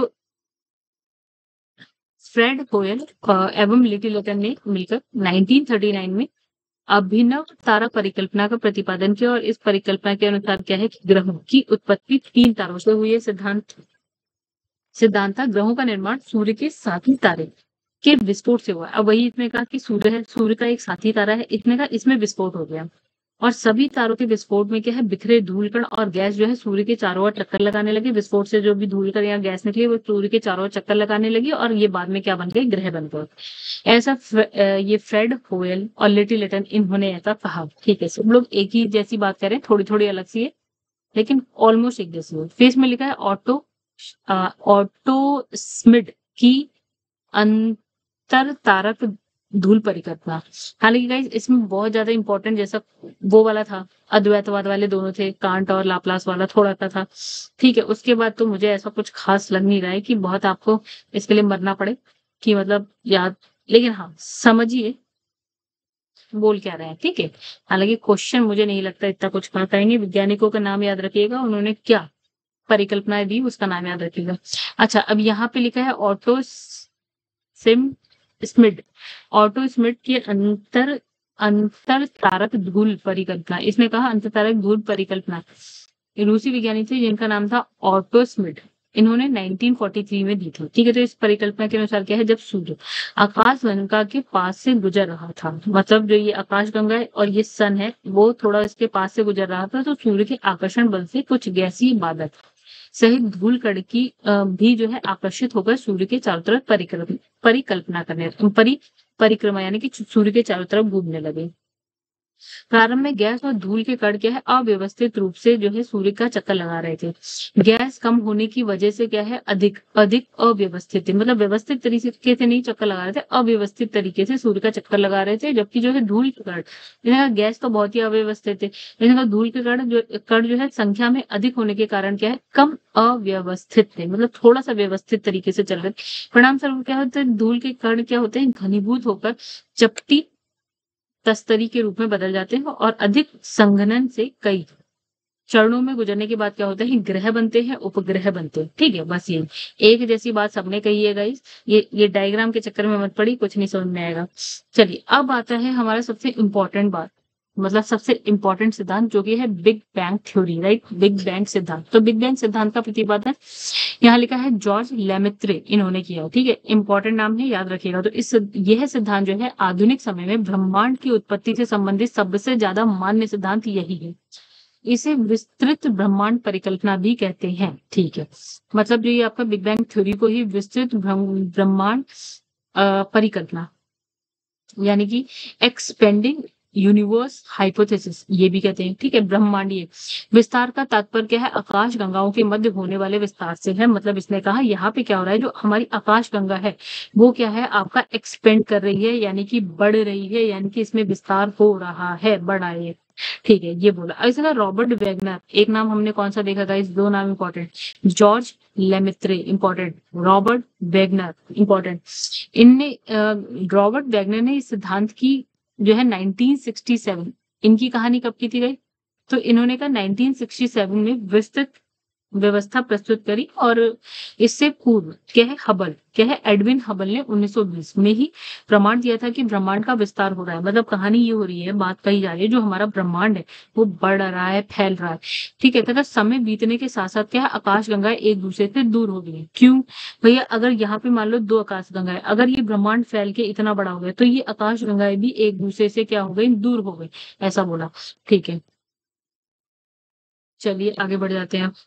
फ्रेड होयल अ, एवं लिटी लेटन ने मिलकर नाइनटीन थर्टी नाइन में अभिनव तारा परिकल्पना का प्रतिपादन किया, और इस परिकल्पना के अनुसार क्या है कि ग्रहों की उत्पत्ति तीन तारों से हुई है। सिद्धांत सिद्धांत था ग्रहों का निर्माण सूर्य के साथी तारे के विस्फोट से हुआ। अब वही इसमें कहा कि सूर्य है, सूर्य का एक साथी तारा है, इसने कहा इसमें विस्फोट हो गया, और सभी तारों के विस्फोट में क्या है, बिखरे धूलकण और गैस जो है सूर्य के चारों ओर चक्कर लगाने लगे। विस्फोट से जो भी धूलकण या गैस निकली वो सूर्य के चारों ओर चक्कर लगाने लगी, और ये बाद में क्या बन गए, ग्रह बन गए। ऐसा फ, अ, ये फ्रेड होयल और लिटिल लिटन इन्होंने ऐसा कहा, ठीक है। सब लोग एक ही जैसी बात करें, थोड़ी थोड़ी अलग सी है, लेकिन ऑलमोस्ट एक जैसी है। फेस में लिखा है ऑटो ऑटो स्मिड की अंतर तारक धूल परिकल्पना। हालांकि गाइस इसमें बहुत ज्यादा इंपॉर्टेंट, जैसा वो वाला था, अद्वैतवाद वाले दोनों थे, कांट और लाप्लास वाला थोड़ा सा था, ठीक है। उसके बाद तो मुझे ऐसा कुछ खास लग नहीं रहा है कि बहुत आपको इसके लिए मरना पड़े कि मतलब याद, लेकिन हाँ समझिए बोल क्या रहे हैं, ठीक है। हालांकि क्वेश्चन मुझे नहीं लगता इतना कुछ कर पाएंगे। वैज्ञानिकों का नाम याद रखिएगा, उन्होंने क्या परिकल्पनाएं दी उसका नाम याद रखिएगा। अच्छा, अब यहाँ पे लिखा है Otto Schmidt, Otto Schmidt की अंतर अंतर तारक धूल परिकल्पना। इसने कहा अंतर तारक धूल परिकल्पना रूसी विज्ञानी थे जिनका नाम था ऑटो स्मिड, इन्होंने नाइनटीन फोर्टी थ्री में दी थी, ठीक है। तो इस परिकल्पना के अनुसार क्या है, जब सूर्य आकाश गंगा के पास से गुजर रहा था, मतलब जो ये आकाश गंगा है और ये सन है वो थोड़ा इसके पास से गुजर रहा था, तो सूर्य के आकर्षण बल से कुछ गैसीय बादल सहित धूल कण की अ, भी जो है आकर्षित होकर सूर्य के चारों तरफ परिक्रम परिकल्पना करने परि परिक्रमा यानी कि सूर्य के चारों तरफ घूमने लगे। प्रारंभ में गैस और धूल के कण क्या है, अव्यवस्थित रूप से जो है सूर्य का चक्कर लगा रहे थे। गैस कम होने की वजह से क्या है, अधिक अधिक अव्यवस्थित थे, मतलब व्यवस्थित तरीके से नहीं चक्कर लगा रहे थे, अव्यवस्थित तरीके से सूर्य का चक्कर लगा रहे थे। जबकि जो है धूल के कण, इनका गैस तो बहुत ही अव्यवस्थित थे, इनका धूल के कण जो कण जो है संख्या में अधिक होने के कारण क्या है, कम अव्यवस्थित थे, मतलब थोड़ा सा व्यवस्थित तरीके से चल रहे थे। परिणाम स्वरूप क्या होता है, धूल के कण क्या होते हैं, घनीभूत होकर चपटी तस्तरी के रूप में बदल जाते हैं, और अधिक संघनन से कई चरणों में गुजरने के बाद क्या होता है, ग्रह बनते हैं, उपग्रह बनते हैं, ठीक है। बस ये एक जैसी बात सबने कही है गाइस, ये ये डायग्राम के चक्कर में मत पड़ी, कुछ नहीं समझ में आएगा। चलिए, अब आता है हमारा सबसे इंपॉर्टेंट बात, मतलब सबसे इंपॉर्टेंट सिद्धांत जो कि है big bang theory, right, big bang सिद्धांत। तो बिग बैंग सिद्धांत का प्रतिपादन यहाँ लिखा है जॉर्ज लेमेत्रे, इन्होंने किया, ठीक है। इंपॉर्टेंट नाम है, याद रखिएगा। तो इस यह सिद्धांत जो है आधुनिक समय में ब्रह्मांड की उत्पत्ति से संबंधित सबसे ज्यादा मान्य सिद्धांत यही है। इसे विस्तृत ब्रह्मांड परिकल्पना भी कहते हैं, ठीक है। मतलब जो ये आपका बिग बैंग थ्योरी को ही विस्तृत ब्रह्म- ब्रह्मांड अ, परिकल्पना यानी कि एक्सपेंडिंग यूनिवर्स हाइपोथेसिस ये भी कहते हैं, ठीक है। ब्रह्मांडीय विस्तार का तात्पर्य क्या है, आकाश गंगाओं के मध्य होने वाले विस्तार से है। मतलब इसने कहा यहाँ पे क्या हो रहा है, जो हमारी आकाश गंगा है वो क्या है, आपका एक्सपेंड कर रही है, यानी कि बढ़ रही है, यानी कि इसमें विस्तार हो रहा है, बढ़ा है, ठीक है। ये बोला ऐसे का रॉबर्ट वैगनर, एक नाम हमने कौन सा देखा था, इस दो नाम important, Georges Lemaitre important, Robert Wagner important. इनने अ, रॉबर्ट वैगनर ने इस सिद्धांत की जो है नाइनटीन सिक्सटी सेवन, इनकी कहानी कब की थी गई, तो इन्होंने कहा नाइनटीन सिक्सटी सेवन में विस्तृत व्यवस्था प्रस्तुत करी। और इससे पूर्व क्या है, हबल क्या है, एडविन हबल ने उन्नीस सौ बीस में ही प्रमाण दिया था कि ब्रह्मांड का विस्तार हो रहा है। मतलब कहानी ये हो रही है, बात कही जा रही है, जो हमारा ब्रह्मांड है वो बढ़ रहा है, फैल रहा है, ठीक है। तथा समय बीतने के साथ साथ क्या है, आकाश गंगाएं एक दूसरे से दूर हो गई है। क्यों भैया, अगर यहाँ पे मान लो दो आकाश गंगाएं, अगर ये ब्रह्मांड फैल के इतना बड़ा हो गया तो ये आकाश गंगाएं भी एक दूसरे से क्या हो गई, दूर हो गई, ऐसा बोला, ठीक है। चलिए आगे बढ़ जाते हैं।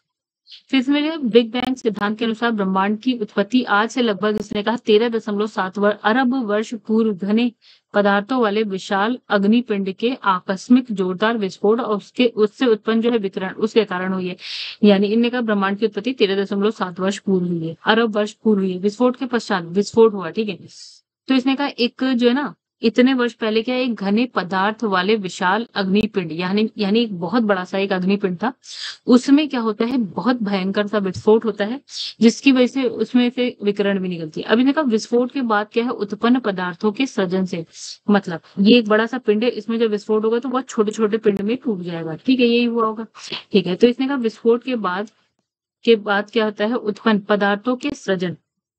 फिर इसमें जो है बिग बैंग सिद्धांत के अनुसार ब्रह्मांड की उत्पत्ति आज से लगभग इसने कहा तेरह दशमलव सात वर, अरब वर्ष पूर्व घने पदार्थों वाले विशाल अग्निपिंड के आकस्मिक जोरदार विस्फोट और उसके उससे उत्पन्न जो है विकिरण उसके कारण हुई है। यानी इनने कहा ब्रह्मांड की उत्पत्ति तेरह दशमलव सात वर्ष पूर्व हुई है, अरब वर्ष पूर्व हुई है, विस्फोट के पश्चात विस्फोट हुआ। ठीक है, तो इसने कहा एक जो है ना इतने वर्ष पहले क्या एक घने पदार्थ वाले विशाल अग्निपिंड यानी यानी एक बहुत बड़ा सा एक अग्निपिंड था, उसमें क्या होता है बहुत भयंकर सा विस्फोट होता है जिसकी वजह से उसमें से विकिरण भी निकलती है। अभी देखा विस्फोट के बाद क्या है उत्पन्न पदार्थों के सृजन से, मतलब ये एक बड़ा सा पिंड है, इसमें जब विस्फोट होगा तो बहुत छोटे छोटे पिंड में टूट जाएगा। ठीक है, यही हुआ होगा। ठीक है, तो इसने कहा विस्फोट के बाद के बाद क्या होता है उत्पन्न पदार्थों के सृजन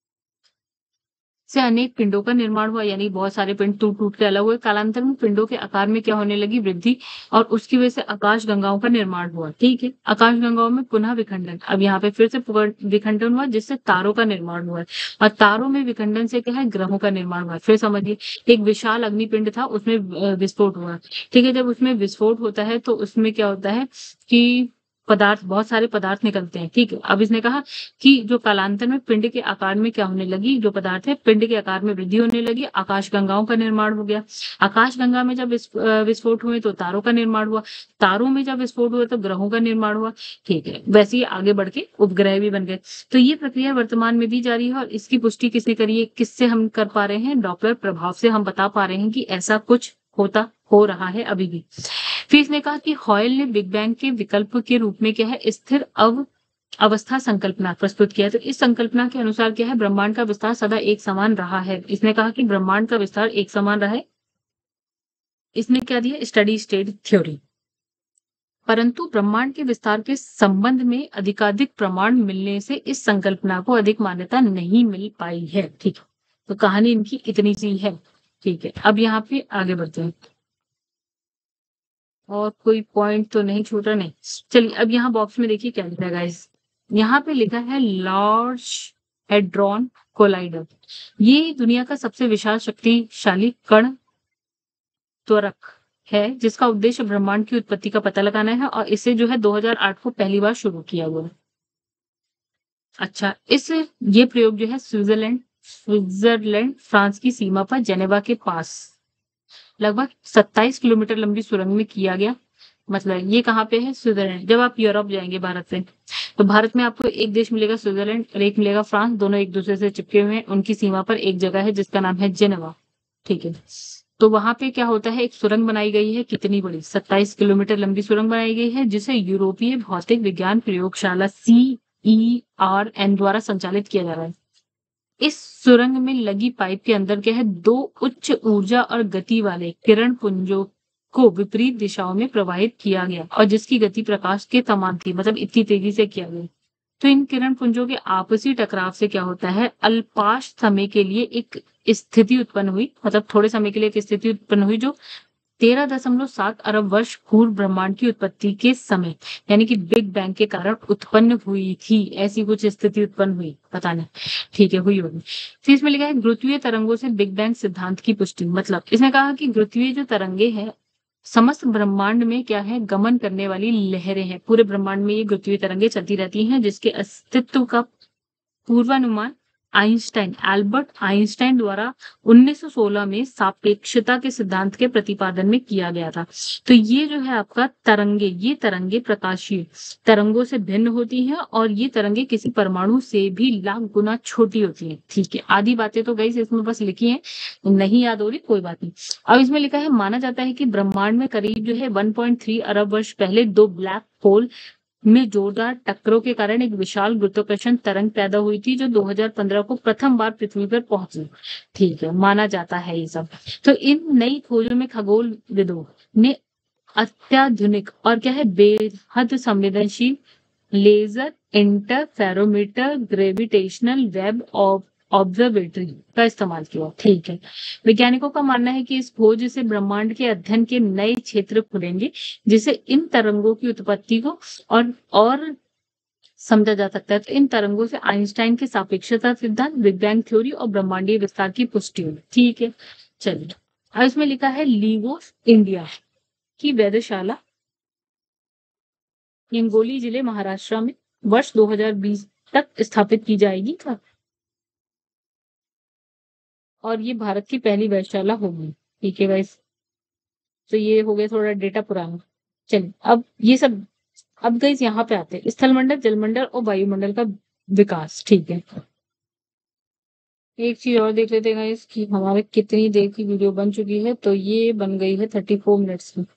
से अनेक पिंडों का निर्माण हुआ, यानी बहुत सारे पिंड टूट टूट के अलग हुए। कालांतर में पिंडों के आकार में क्या होने लगी वृद्धि और उसकी वजह से आकाश गंगाओं का निर्माण हुआ। ठीक है, आकाश गंगाओं में पुनः विखंडन, अब यहाँ पे फिर से पुगर- विखंडन हुआ जिससे तारों का निर्माण हुआ है और तारों में विखंडन से क्या है ग्रहों का निर्माण हुआ है। फिर समझिए एक विशाल अग्निपिंड था उसमें अ, विस्फोट हुआ। ठीक है, जब उसमें विस्फोट होता है तो उसमें क्या होता है कि पदार्थ बहुत सारे पदार्थ निकलते हैं। ठीक है, अब इसने कहा कि जो कालांतर में पिंड के आकार में क्या होने लगी, जो पदार्थ है पिंड के आकार में वृद्धि होने लगी, आकाश गंगाओं का निर्माण हो गया। आकाश गंगा में जब विस- अ, विस्फोट हुए तो तारों का निर्माण हुआ, तारों में जब विस्फोट हुआ तो ग्रहों का निर्माण हुआ। ठीक है, वैसे ही आगे बढ़ के उपग्रह भी बन गए। तो ये प्रक्रिया वर्तमान में भी जारी है और इसकी पुष्टि किसने करी है, किससे हम कर पा रहे हैं, डॉपलर प्रभाव से हम बता पा रहे हैं कि ऐसा कुछ होता हो रहा है अभी भी। फिर इसने कहा कि हॉयल ने बिग बैंग के विकल्प के रूप में क्या है स्थिर अव अवस्था संकल्पना प्रस्तुत किया है। तो इस संकल्पना के अनुसार क्या है ब्रह्मांड का विस्तार सदा एक समान रहा है। इसने कहा कि ब्रह्मांड का विस्तार एक समान रहा है। इसने क्या दिया स्टडी स्टेट थ्योरी, परंतु ब्रह्मांड के विस्तार के संबंध में अधिकाधिक प्रमाण मिलने से इस संकल्पना को अधिक मान्यता नहीं मिल पाई है। ठीक है, तो कहानी इनकी इतनी सी है। ठीक है, अब यहाँ पे आगे बढ़ते हैं और कोई पॉइंट तो नहीं छूटा नहीं। चलिए अब यहाँ बॉक्स में देखिए क्या लिखा है गाइस, यहाँ पे लिखा है लार्ज हेड्रॉन कोलाइडर। ये दुनिया का सबसे विशाल शक्तिशाली कण त्वरक है जिसका उद्देश्य ब्रह्मांड की उत्पत्ति का पता लगाना है और इसे जो है दो हज़ार आठ को पहली बार शुरू किया हुआ है। अच्छा, इस ये प्रयोग जो है स्विट्जरलैंड स्विट्जरलैंड फ्रांस की सीमा पर जेनेवा के पास लगभग सत्ताईस किलोमीटर लंबी सुरंग में किया गया। मतलब ये कहाँ पे है, स्विट्जरलैंड। जब आप यूरोप जाएंगे भारत से तो भारत में आपको एक देश मिलेगा स्विट्जरलैंड और एक मिलेगा फ्रांस, दोनों एक दूसरे से चिपके हुए हैं। उनकी सीमा पर एक जगह है जिसका नाम है जेनेवा। ठीक है, तो वहां पे क्या होता है एक सुरंग बनाई गई है, कितनी बड़ी सत्ताईस किलोमीटर लंबी सुरंग बनाई गई है जिसे यूरोपीय भौतिक विज्ञान प्रयोगशाला सी ई आर एन द्वारा संचालित किया जा रहा है। इस सुरंग में लगी पाइप के अंदर क्या है दो उच्च ऊर्जा और गति वाले किरण पुंजों को विपरीत दिशाओं में प्रवाहित किया गया और जिसकी गति प्रकाश के समान थी, मतलब इतनी तेजी से किया गया। तो इन किरण पुंजों के आपसी टकराव से क्या होता है अल्पाश समय के लिए एक स्थिति उत्पन्न हुई, मतलब थोड़े समय के लिए एक स्थिति उत्पन्न हुई जो तेरह दशमलव सात अरब वर्ष पूर्व ब्रह्मांड की उत्पत्ति के समय यानी कि बिग बैंग के कारण उत्पन्न हुई थी। ऐसी कुछ स्थिति उत्पन्न हुई, पता नहीं, ठीक है हुई होगी। फिर इसमें लिखा है गुरुत्वीय तरंगों से बिग बैंग सिद्धांत की पुष्टि, मतलब इसने कहा कि गुरुत्वीय जो तरंगे हैं समस्त ब्रह्मांड में क्या है गमन करने वाली लहरें हैं। पूरे ब्रह्मांड में ये गुरुत्वीय तरंगे चलती रहती हैं जिसके अस्तित्व का पूर्वानुमान आइंस्टाइन एल्बर्ट आइंस्टाइन द्वारा उन्नीस सौ सोलह में सापेक्षता के सिद्धांत के प्रतिपादन में किया गया था। तो ये जो है आपका तरंगे, ये तरंगे प्रकाशीय तरंगों से भिन्न होती हैं और ये तरंगे किसी परमाणु से भी लाख गुना छोटी होती हैं। ठीक है, आधी बातें तो गई इसमें बस लिखी हैं, नहीं याद हो रही कोई बात नहीं। अब इसमें लिखा है माना जाता है कि ब्रह्मांड में करीब जो है एक पॉइंट तीन अरब वर्ष पहले दो ब्लैक होल में जोरदार टक्करों के कारण एक विशाल गुरुत्वाकर्षण तरंग पैदा हुई थी जो दो हज़ार पंद्रह को प्रथम बार पृथ्वी पर पहुंची। ठीक है, माना जाता है ये सब। तो इन नई खोजों में खगोलविदों ने अत्याधुनिक और क्या है बेहद संवेदनशील laser interferometer gravitational wave of observatory का इस्तेमाल किया। ठीक है, वैज्ञानिकों का मानना है कि इस खोज से ब्रह्मांड के अध्ययन के नए क्षेत्र खुलेंगे जिसे इन तरंगों की उत्पत्ति को और और समझा जा सकता है। तो इन तरंगों से आइंस्टाइन के सापेक्षता सिद्धांत बिग बैंग थ्योरी और ब्रह्मांडीय विस्तार की पुष्टि हुई। ठीक है, चलिए अब इसमें लिखा है लीगोस इंडिया की वेधशाला हिंगोली जिले महाराष्ट्र में वर्ष दो हज़ार बीस तक स्थापित की जाएगी और ये भारत की पहली वेधशाला होगी। ठीक है गाइस, तो ये हो गया थोड़ा डेटा पुराना। चलिए अब ये सब, अब गाइस यहाँ पे आते हैं स्थलमंडल, जलमंडल और वायुमंडल का विकास। ठीक है, एक चीज और देख लेते हैं गाइस कि हमारे कितनी देर की वीडियो बन चुकी है। तो ये बन गई है थर्टी फोर मिनट्स की।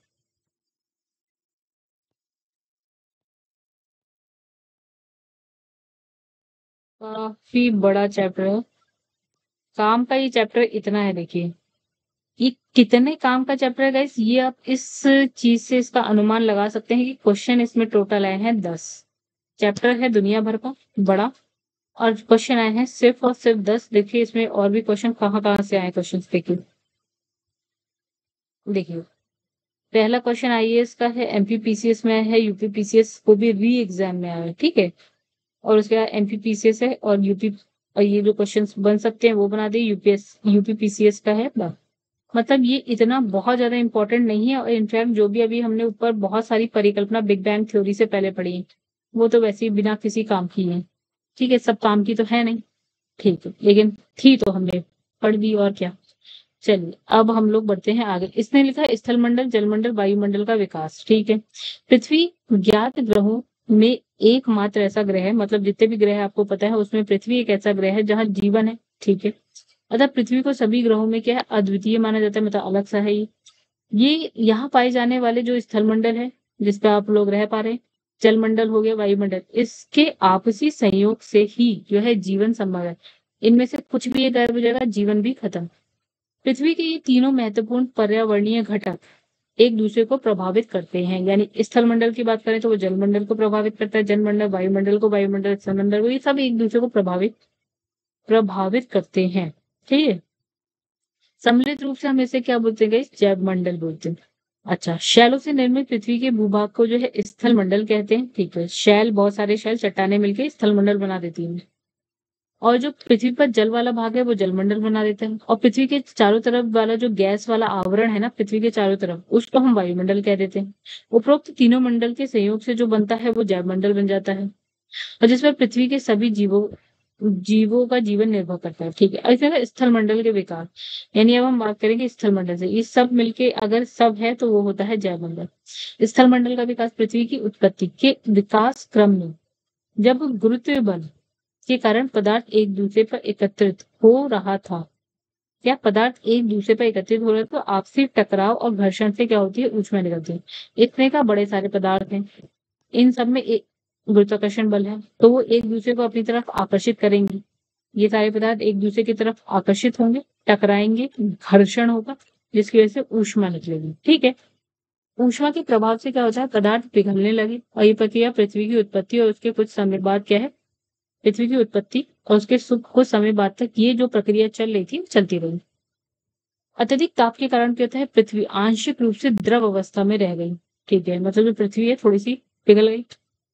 काफी बड़ा चैप्टर है, काम का ये चैप्टर इतना है। देखिए ये कितने काम का चैप्टर है गाइस, ये आप इस चीज से इसका अनुमान लगा सकते हैं कि क्वेश्चन इसमें टोटल आए हैं दस। चैप्टर है दुनिया भर का बड़ा, और क्वेश्चन आए हैं सिर्फ और सिर्फ दस। देखिए इसमें और भी क्वेश्चन कहाँ कहाँ से आए क्वेश्चन देखिए। देखिए पहला क्वेश्चन आईएएस का है, एमपीपीसीएस में है, यूपीपीसीएस को भी री एग्जाम में आया है। ठीक है, और उसके बाद एमपीपीसीएस है और यूपी, और ये जो क्वेश्चंस बन सकते हैं वो बना दिए। यूपीएस यूपीपीसीएस का है बस। मतलब ये इतना बहुत ज्यादा इंपॉर्टेंट नहीं है, और इनफैक्ट जो भी अभी हमने ऊपर बहुत सारी परिकल्पना बिग बैंग थ्योरी से पहले पढ़ी है, वो तो वैसे ही बिना किसी काम की है। ठीक है, सब काम की तो है नहीं, ठीक है, लेकिन थी तो हमने पढ़ ली और क्या। चलिए अब हम लोग बढ़ते हैं आगे। इसने लिखा है स्थलमंडल, जलमंडल, वायुमंडल का विकास। ठीक है, पृथ्वी ज्ञात ग्रहों में एकमात्र ऐसा ग्रह है, मतलब जितने भी ग्रह आपको पता है उसमें पृथ्वी एक ऐसा ग्रह है जहां जीवन है। ठीक है, अतः पृथ्वी को सभी ग्रहों में क्या है, अद्वितीय माना जाता है, मतलब अलग सा है ये। ये यहाँ पाए जाने वाले जो स्थलमंडल है जिसपे आप लोग रह पा रहे हैं, जलमंडल हो गया, वायुमंडल, इसके आपसी संयोग से ही जो है जीवन संभव है। इनमें से कुछ भी एक गायब हो जाएगा, जीवन भी खत्म। पृथ्वी के ये तीनों महत्वपूर्ण पर्यावरणीय घटक एक दूसरे को प्रभावित करते हैं। यानी स्थलमंडल की बात करें तो वो जलमंडल को प्रभावित करता है, जलमंडल वायुमंडल को, वायुमंडल स्थलमंडल को, ये सब एक दूसरे को प्रभावित प्रभावित करते हैं। ठीक है, सम्मिलित रूप से हम इसे क्या बोलते हैं, जैव मंडल बोलते हैं। अच्छा, शैलों से निर्मित पृथ्वी के भूभाग को जो है स्थल मंडल कहते हैं। ठीक है, शैल, बहुत सारे शैल, चट्टाने मिलकर स्थल मंडल बना देती हैं, और जो पृथ्वी पर जल वाला भाग है वो जलमंडल बना देता है, और पृथ्वी के चारों तरफ वाला जो गैस वाला आवरण है ना पृथ्वी के चारों तरफ, उसको हम वायुमंडल कह देते हैं। उपरोक्त तीनों मंडल के संयोग से जो बनता है वो जैवमंडल बन जाता है, और जिस पर पृथ्वी के सभी जीवों जीवों का जीवन निर्भर करता है। ठीक है, ऐसे ना स्थल मंडल के विकास, यानी अब हम बात करेंगे स्थल मंडल से, ये सब मिलके अगर सब है तो वो होता है जैवमंडल। स्थल मंडल का विकास पृथ्वी की उत्पत्ति के विकास क्रम में, जब गुरुत्व बल के कारण पदार्थ एक दूसरे पर एकत्रित हो रहा था, या पदार्थ एक दूसरे पर एकत्रित हो रहे तो आपसी टकराव और घर्षण से क्या होती है, ऊष्मा निकलती है। इतने का बड़े सारे पदार्थ हैं, इन सब में एक गुरुत्वाकर्षण बल है, तो वो एक दूसरे को अपनी तरफ आकर्षित करेंगे। ये सारे पदार्थ एक दूसरे की तरफ आकर्षित होंगे, टकराएंगे, घर्षण होगा, जिसकी वजह से ऊष्मा निकलेगी। ठीक है, ऊष्मा के प्रभाव से क्या होता है, पदार्थ पिघलने लगे, और ये प्रक्रिया पृथ्वी की उत्पत्ति और उसके कुछ समय बाद क्या है, पृथ्वी की उत्पत्ति और उसके सुख कुछ समय बाद तक ये जो प्रक्रिया चल रही थी चलती रही। अत्यधिक ताप के कारण क्या होता है, पृथ्वी आंशिक रूप से द्रव अवस्था में रह गई। ठीक है, मतलब जो पृथ्वी है थोड़ी सी पिघल गई,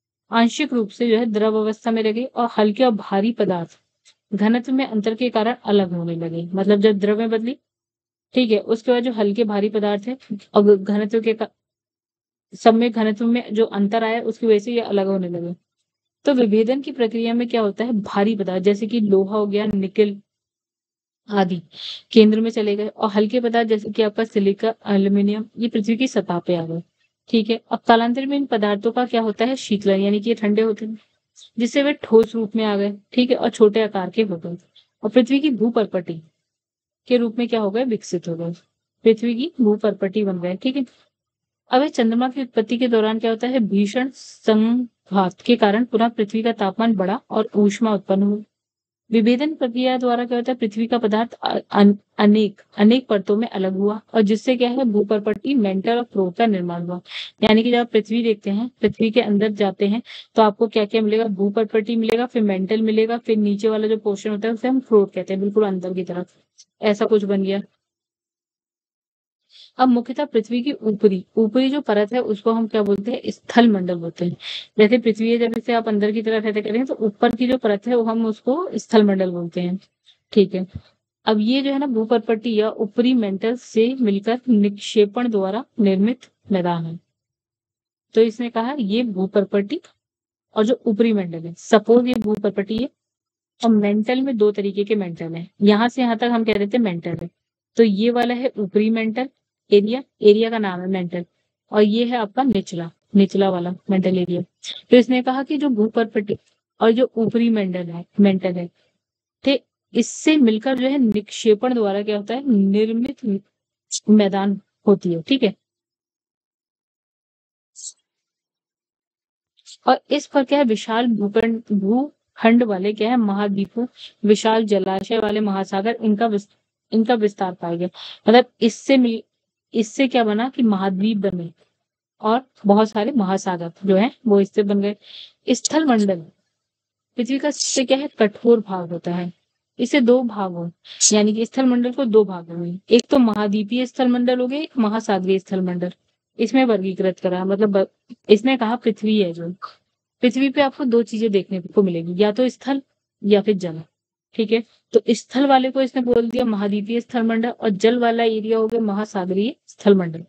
आंशिक रूप से जो है द्रव अवस्था में रह गई, और हल्के और भारी पदार्थ घनत्व में अंतर के कारण अलग होने लगे। मतलब जब द्रव में बदली, ठीक है, उसके बाद जो हल्के भारी पदार्थ है और घनत्व के का- सब में घनत्व में जो अंतर आया उसकी वजह से ये अलग होने लगे। तो विभेदन की प्रक्रिया में क्या होता है, भारी पदार्थ जैसे कि लोहा हो गया, निकेल आदि केंद्र में चले गए, और हल्के पदार्थ जैसे कि आपका सिलिका, एल्यूमिनियम, ये पृथ्वी की सतह पे आ गए। ठीक है, अब कालांतर में इन पदार्थों का क्या होता है, शीतलन, यानी कि ये ठंडे होते हैं, जिससे वे ठोस रूप में आ गए। ठीक है, और छोटे आकार के हो गए, और पृथ्वी की भूपर्पटी के रूप में क्या हो गए, विकसित हो गए, पृथ्वी की भूपर्पटी बन गए। ठीक है, अब इस चंद्रमा की उत्पत्ति के दौरान क्या होता है, भीषण संघात के कारण पुनः पृथ्वी का तापमान बढ़ा और ऊष्मा उत्पन्न हुई। विभेदन प्रक्रिया द्वारा क्या होता है, पृथ्वी का पदार्थ अ- अन- अनेक अनेक परतों में अलग हुआ, और जिससे क्या है, भूपर्पटी, मेंटल और फ्लोर का निर्माण हुआ। यानी कि जब आप पृथ्वी देखते हैं, पृथ्वी के अंदर जाते हैं, तो आपको क्या क्या मिलेगा, भूपर्पटी मिलेगा, फिर मेंटल मिलेगा, फिर नीचे वाला जो पोर्शन होता है उसे हम फ्लोर कहते हैं, बिल्कुल अंदर की तरफ ऐसा कुछ बन गया। अब मुख्यतः पृथ्वी की ऊपरी ऊपरी जो परत है उसको हम क्या बोलते हैं, स्थल मंडल बोलते हैं। जैसे पृथ्वी है, जब इसे आप अंदर की तरफ ऐसे करेंगे तो ऊपर की जो परत है वो हम उसको स्थल मंडल बोलते हैं। ठीक है, अब ये जो है ना भूपर्पटी या ऊपरी मेंटल से मिलकर निक्षेपण द्वारा निर्मित मैदान है। तो इसने कहा ये भूपर्पटी और जो ऊपरी मंडल है। सपोज ये भूपर्पटी है और मेंटल में दो तरीके के मेंटल है, यहाँ से यहाँ तक हम कह देते हैं मेंटल है। तो ये वाला है ऊपरी मेंटल एरिया, एरिया का नाम है मेंटल, और ये है आपका निचला निचला वाला मेंटल एरिया। तो इसने कहा कि जो भूपर्पटी और जो ऊपरी मेंटल है मेंटल है, ठीक, इससे मिलकर जो है निक्षेपण द्वारा क्या होता है, निर्मित मैदान होती है। ठीक है, और इस पर क्या है, विशाल भूखंड भूखंड वाले क्या है, महाद्वीपों, विशाल जलाशय वाले महासागर, इनका विस, इनका विस्तार पाया गया। मतलब इससे मिल इससे क्या बना कि महाद्वीप बने और बहुत सारे महासागर जो है वो इससे बन गए। स्थल मंडल पृथ्वी का सबसे क्या है, कठोर भाग होता है। इसे दो भागों, यानी कि स्थल मंडल को दो भागों में, एक तो महाद्वीपीय स्थल मंडल हो गया, एक महासागरीय स्थल मंडल, इसमें वर्गीकृत करा। मतलब ब- इसने कहा पृथ्वी है जो, पृथ्वी पे आपको दो चीजें देखने को मिलेगी, या तो स्थल या फिर जल। ठीक है, तो स्थल वाले को इसने बोल दिया महाद्वीपीय स्थल मंडल, और जल वाला एरिया हो गया महासागरीय स्थल मंडल।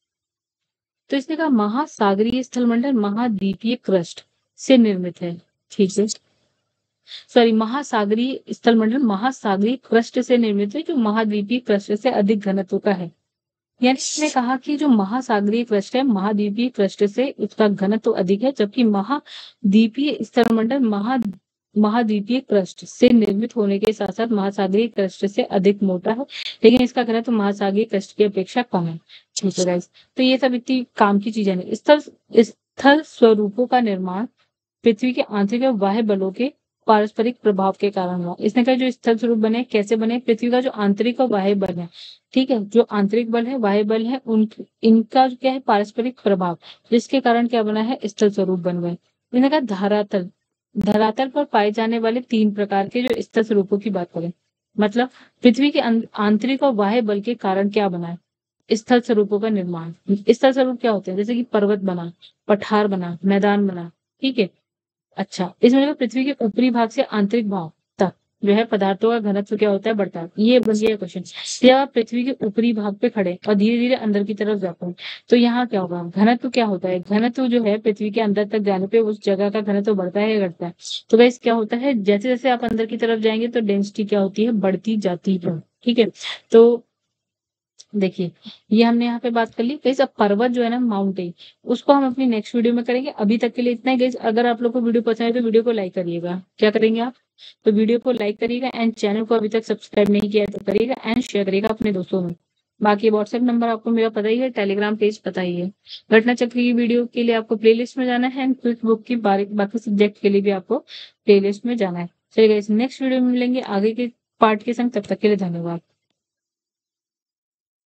तो इसने कहा महासागरीय स्थल मंडल महाद्वीपीय क्रस्ट से निर्मित है। ठीक है, सॉरी, महासागरीय स्थल मंडल महासागरीय क्रस्ट से निर्मित है, जो महाद्वीपीय क्रस्ट से अधिक घनत्व का है। यानी इसने कहा कि जो महासागरीय क्रस्ट है, महाद्वीपीय क्रस्ट से उसका घनत्व अधिक है, जबकि महाद्वीपीय स्थल मंडल महा महाद्वीपीय क्रस्ट से निर्मित होने के साथ साथ महासागरीय क्रस्ट से अधिक मोटा है, लेकिन इसका घनत्व महासागरीय क्रस्ट की अपेक्षा कम है। ठीक है गाइस, तो ये सब इतनी काम की चीजें नहीं। स्थल स्थल स्वरूपों का निर्माण पृथ्वी के आंतरिक और बाह्य बलों के पारस्परिक प्रभाव के कारण हुआ। इसने कहा जो स्थल स्वरूप बने कैसे बने, पृथ्वी का जो आंतरिक और बाह्य बल है, ठीक है, जो आंतरिक बल है बाह्य बल है, उन इनका क्या है, पारस्परिक प्रभाव, जिसके कारण क्या बना है, स्थल स्वरूप बन गए। इसने कहा धरातल धरातल पर पाए जाने वाले तीन प्रकार के जो स्थल स्वरूपों की बात करें, मतलब पृथ्वी के अं- आंतरिक और बाह्य बल के कारण क्या बना है, स्थल स्वरूपों का निर्माण। स्थल स्वरूप क्या होते हैं, जैसे कि पर्वत बना, पठार बना, मैदान बना। ठीक है, अच्छा, इसमें देखो पृथ्वी के ऊपरी भाग से आंतरिक भाग तक जो है पदार्थों का घनत्व क्या होता है, बढ़ता है। ये बन गया क्वेश्चन। जब आप पृथ्वी के ऊपरी भाग पे खड़े और धीरे धीरे अंदर की तरफ जाते हैं, तो यहाँ क्या होगा, घनत्व क्या होता है, घनत्व जो है पृथ्वी के अंदर तक जाने पे उस जगह का घनत्व बढ़ता है या घटता है। तो गाइस क्या होता है, जैसे जैसे आप अंदर की तरफ जाएंगे तो डेंसिटी क्या होती है, बढ़ती जाती है। ठीक है, तो देखिए, ये हमने यहाँ पे बात कर ली। गाइस अब पर्वत जो है ना, माउंटेन, उसको हम अपनी नेक्स्ट वीडियो में करेंगे। अभी तक के लिए इतना ही गाइस। अगर आप लोग को वीडियो पसंद है तो वीडियो को लाइक करिएगा। क्या करेंगे आप, तो वीडियो को लाइक करिएगा, एंड चैनल को अभी तक सब्सक्राइब नहीं किया है तो करिएगा, एंड शेयर करिएगा अपने दोस्तों में। बाकी व्हाट्सएप नंबर आपको मेरा पता ही है, टेलीग्राम पेज पता ही है। घटना चक्र की वीडियो के लिए आपको प्लेलिस्ट में जाना है, एंड क्विक बुक की बारी बाकी सब्जेक्ट के लिए भी आपको प्लेलिस्ट में जाना है। चलिए गाइस, नेक्स्ट वीडियो में मिलेंगे आगे के पार्ट के संग। तब तक के लिए धन्यवाद।